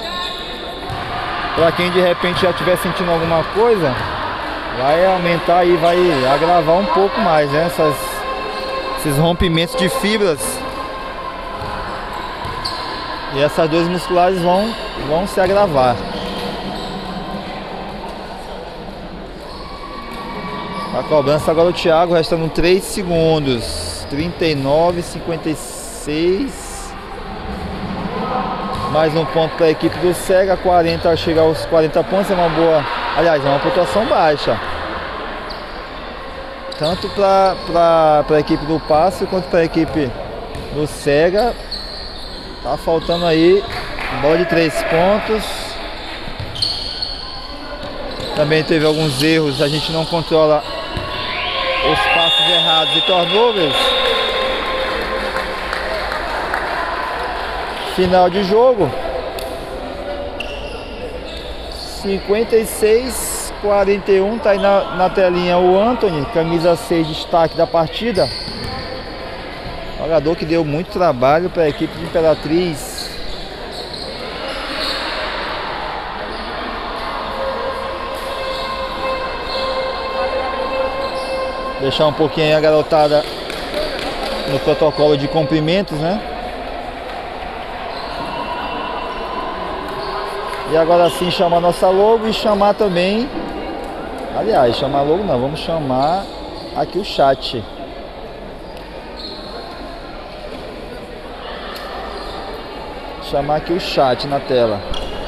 para quem de repente já estiver sentindo alguma coisa, vai aumentar e vai agravar um pouco mais, né? Essas, esses rompimentos de fibras. E essas dores musculares vão, vão se agravar. A cobrança agora o Thiago, restando três segundos. trinta e nove, cinquenta e seis. Mais um ponto para a equipe do Sega. quarenta, chegar aos quarenta pontos. É uma boa. Aliás, é uma pontuação baixa. Tanto para a equipe do Paço quanto para a equipe do Sega. Tá faltando aí bola de três pontos. Também teve alguns erros. A gente não controla os passos errados e turnovers. Final de jogo. cinquenta e seis a quarenta e um. Tá aí na, na telinha o Anthony, camisa seis, destaque da partida. Jogador que deu muito trabalho para a equipe de Imperatriz. Deixar um pouquinho aí a garotada no protocolo de cumprimentos, né? E agora sim chamar a nossa logo e chamar também, aliás, chamar logo não, vamos chamar aqui o chat. Chamar aqui o chat na tela.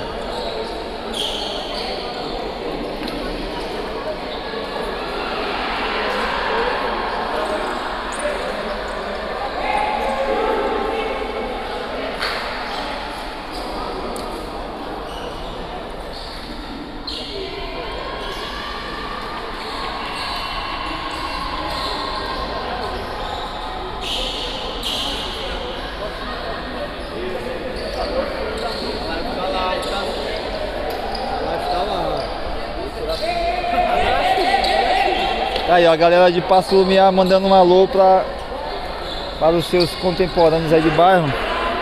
Aí, ó, a galera de Passo Lumiar mandando um alô pra, para os seus contemporâneos aí de bairro.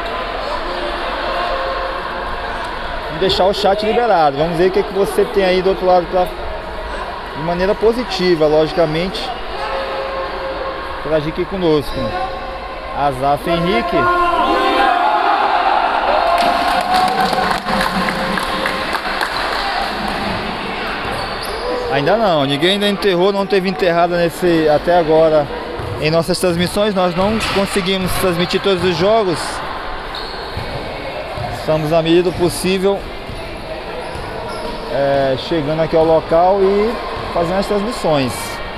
Vamos deixar o chat liberado. Vamos ver o que, que você tem aí do outro lado pra, de maneira positiva, logicamente, para agir aqui conosco. Azaf Henrique. Ainda não, ninguém ainda enterrou, não teve enterrada nesse, até agora em nossas transmissões. Nós não conseguimos transmitir todos os jogos. Estamos na medida do possível é, chegando aqui ao local e fazendo as transmissões.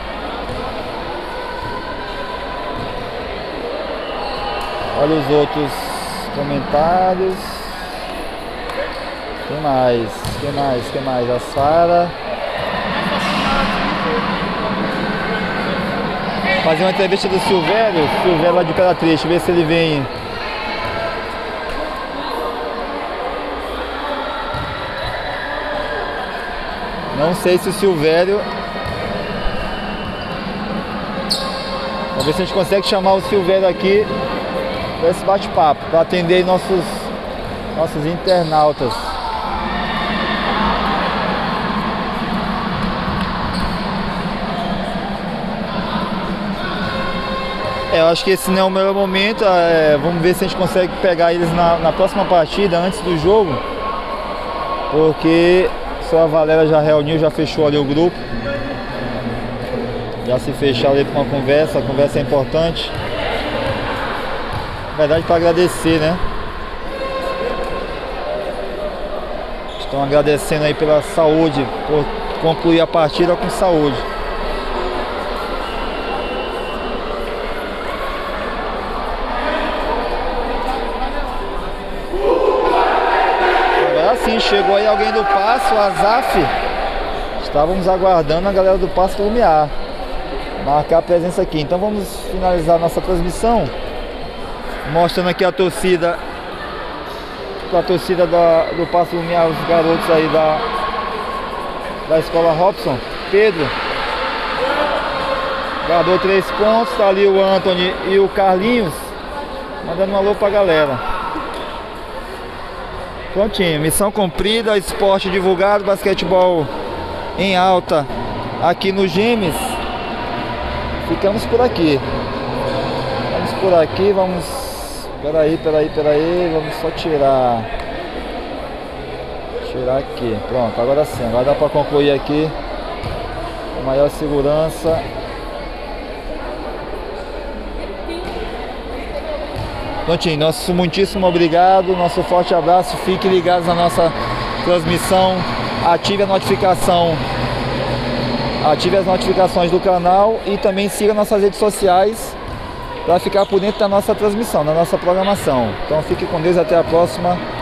Olha os outros comentários. Quem mais? Quem mais? Quem mais? A Sara. Fazer uma entrevista do Silvério, Silvério lá de Imperatriz, deixa eu ver se ele vem. Não sei se o Silvério. Vamos ver se a gente consegue chamar o Silvério aqui para esse bate-papo, para atender nossos, nossos internautas. É, eu acho que esse não é o melhor momento. É, vamos ver se a gente consegue pegar eles na, na próxima partida, antes do jogo. Porque só a Valéria já reuniu, já fechou ali o grupo. Já se fecharam ali para uma conversa, a conversa é importante. Na verdade, para agradecer, né? Estão agradecendo aí pela saúde, por concluir a partida com saúde. Sim, chegou aí alguém do Passo, o Azaf. Estávamos aguardando a galera do Passo Lumiar marcar a presença aqui. Então vamos finalizar nossa transmissão mostrando aqui a torcida, com a torcida da, do Passo Lumiar, os garotos aí da, da escola Robson. Pedro guardou três pontos, tá ali o Anthony e o Carlinhos mandando um alô pra galera. Prontinho, missão cumprida, esporte divulgado, basquetebol em alta aqui no Gemes. Ficamos por aqui. Vamos por aqui, vamos... Peraí, peraí, peraí, vamos só tirar... Tirar aqui, pronto, agora sim, agora dá para concluir aqui com maior segurança. Prontinho, nosso muitíssimo obrigado, nosso forte abraço, fiquem ligados na nossa transmissão, ative a notificação, ative as notificações do canal e também siga nossas redes sociais para ficar por dentro da nossa transmissão, da nossa programação. Então fique com Deus, até a próxima.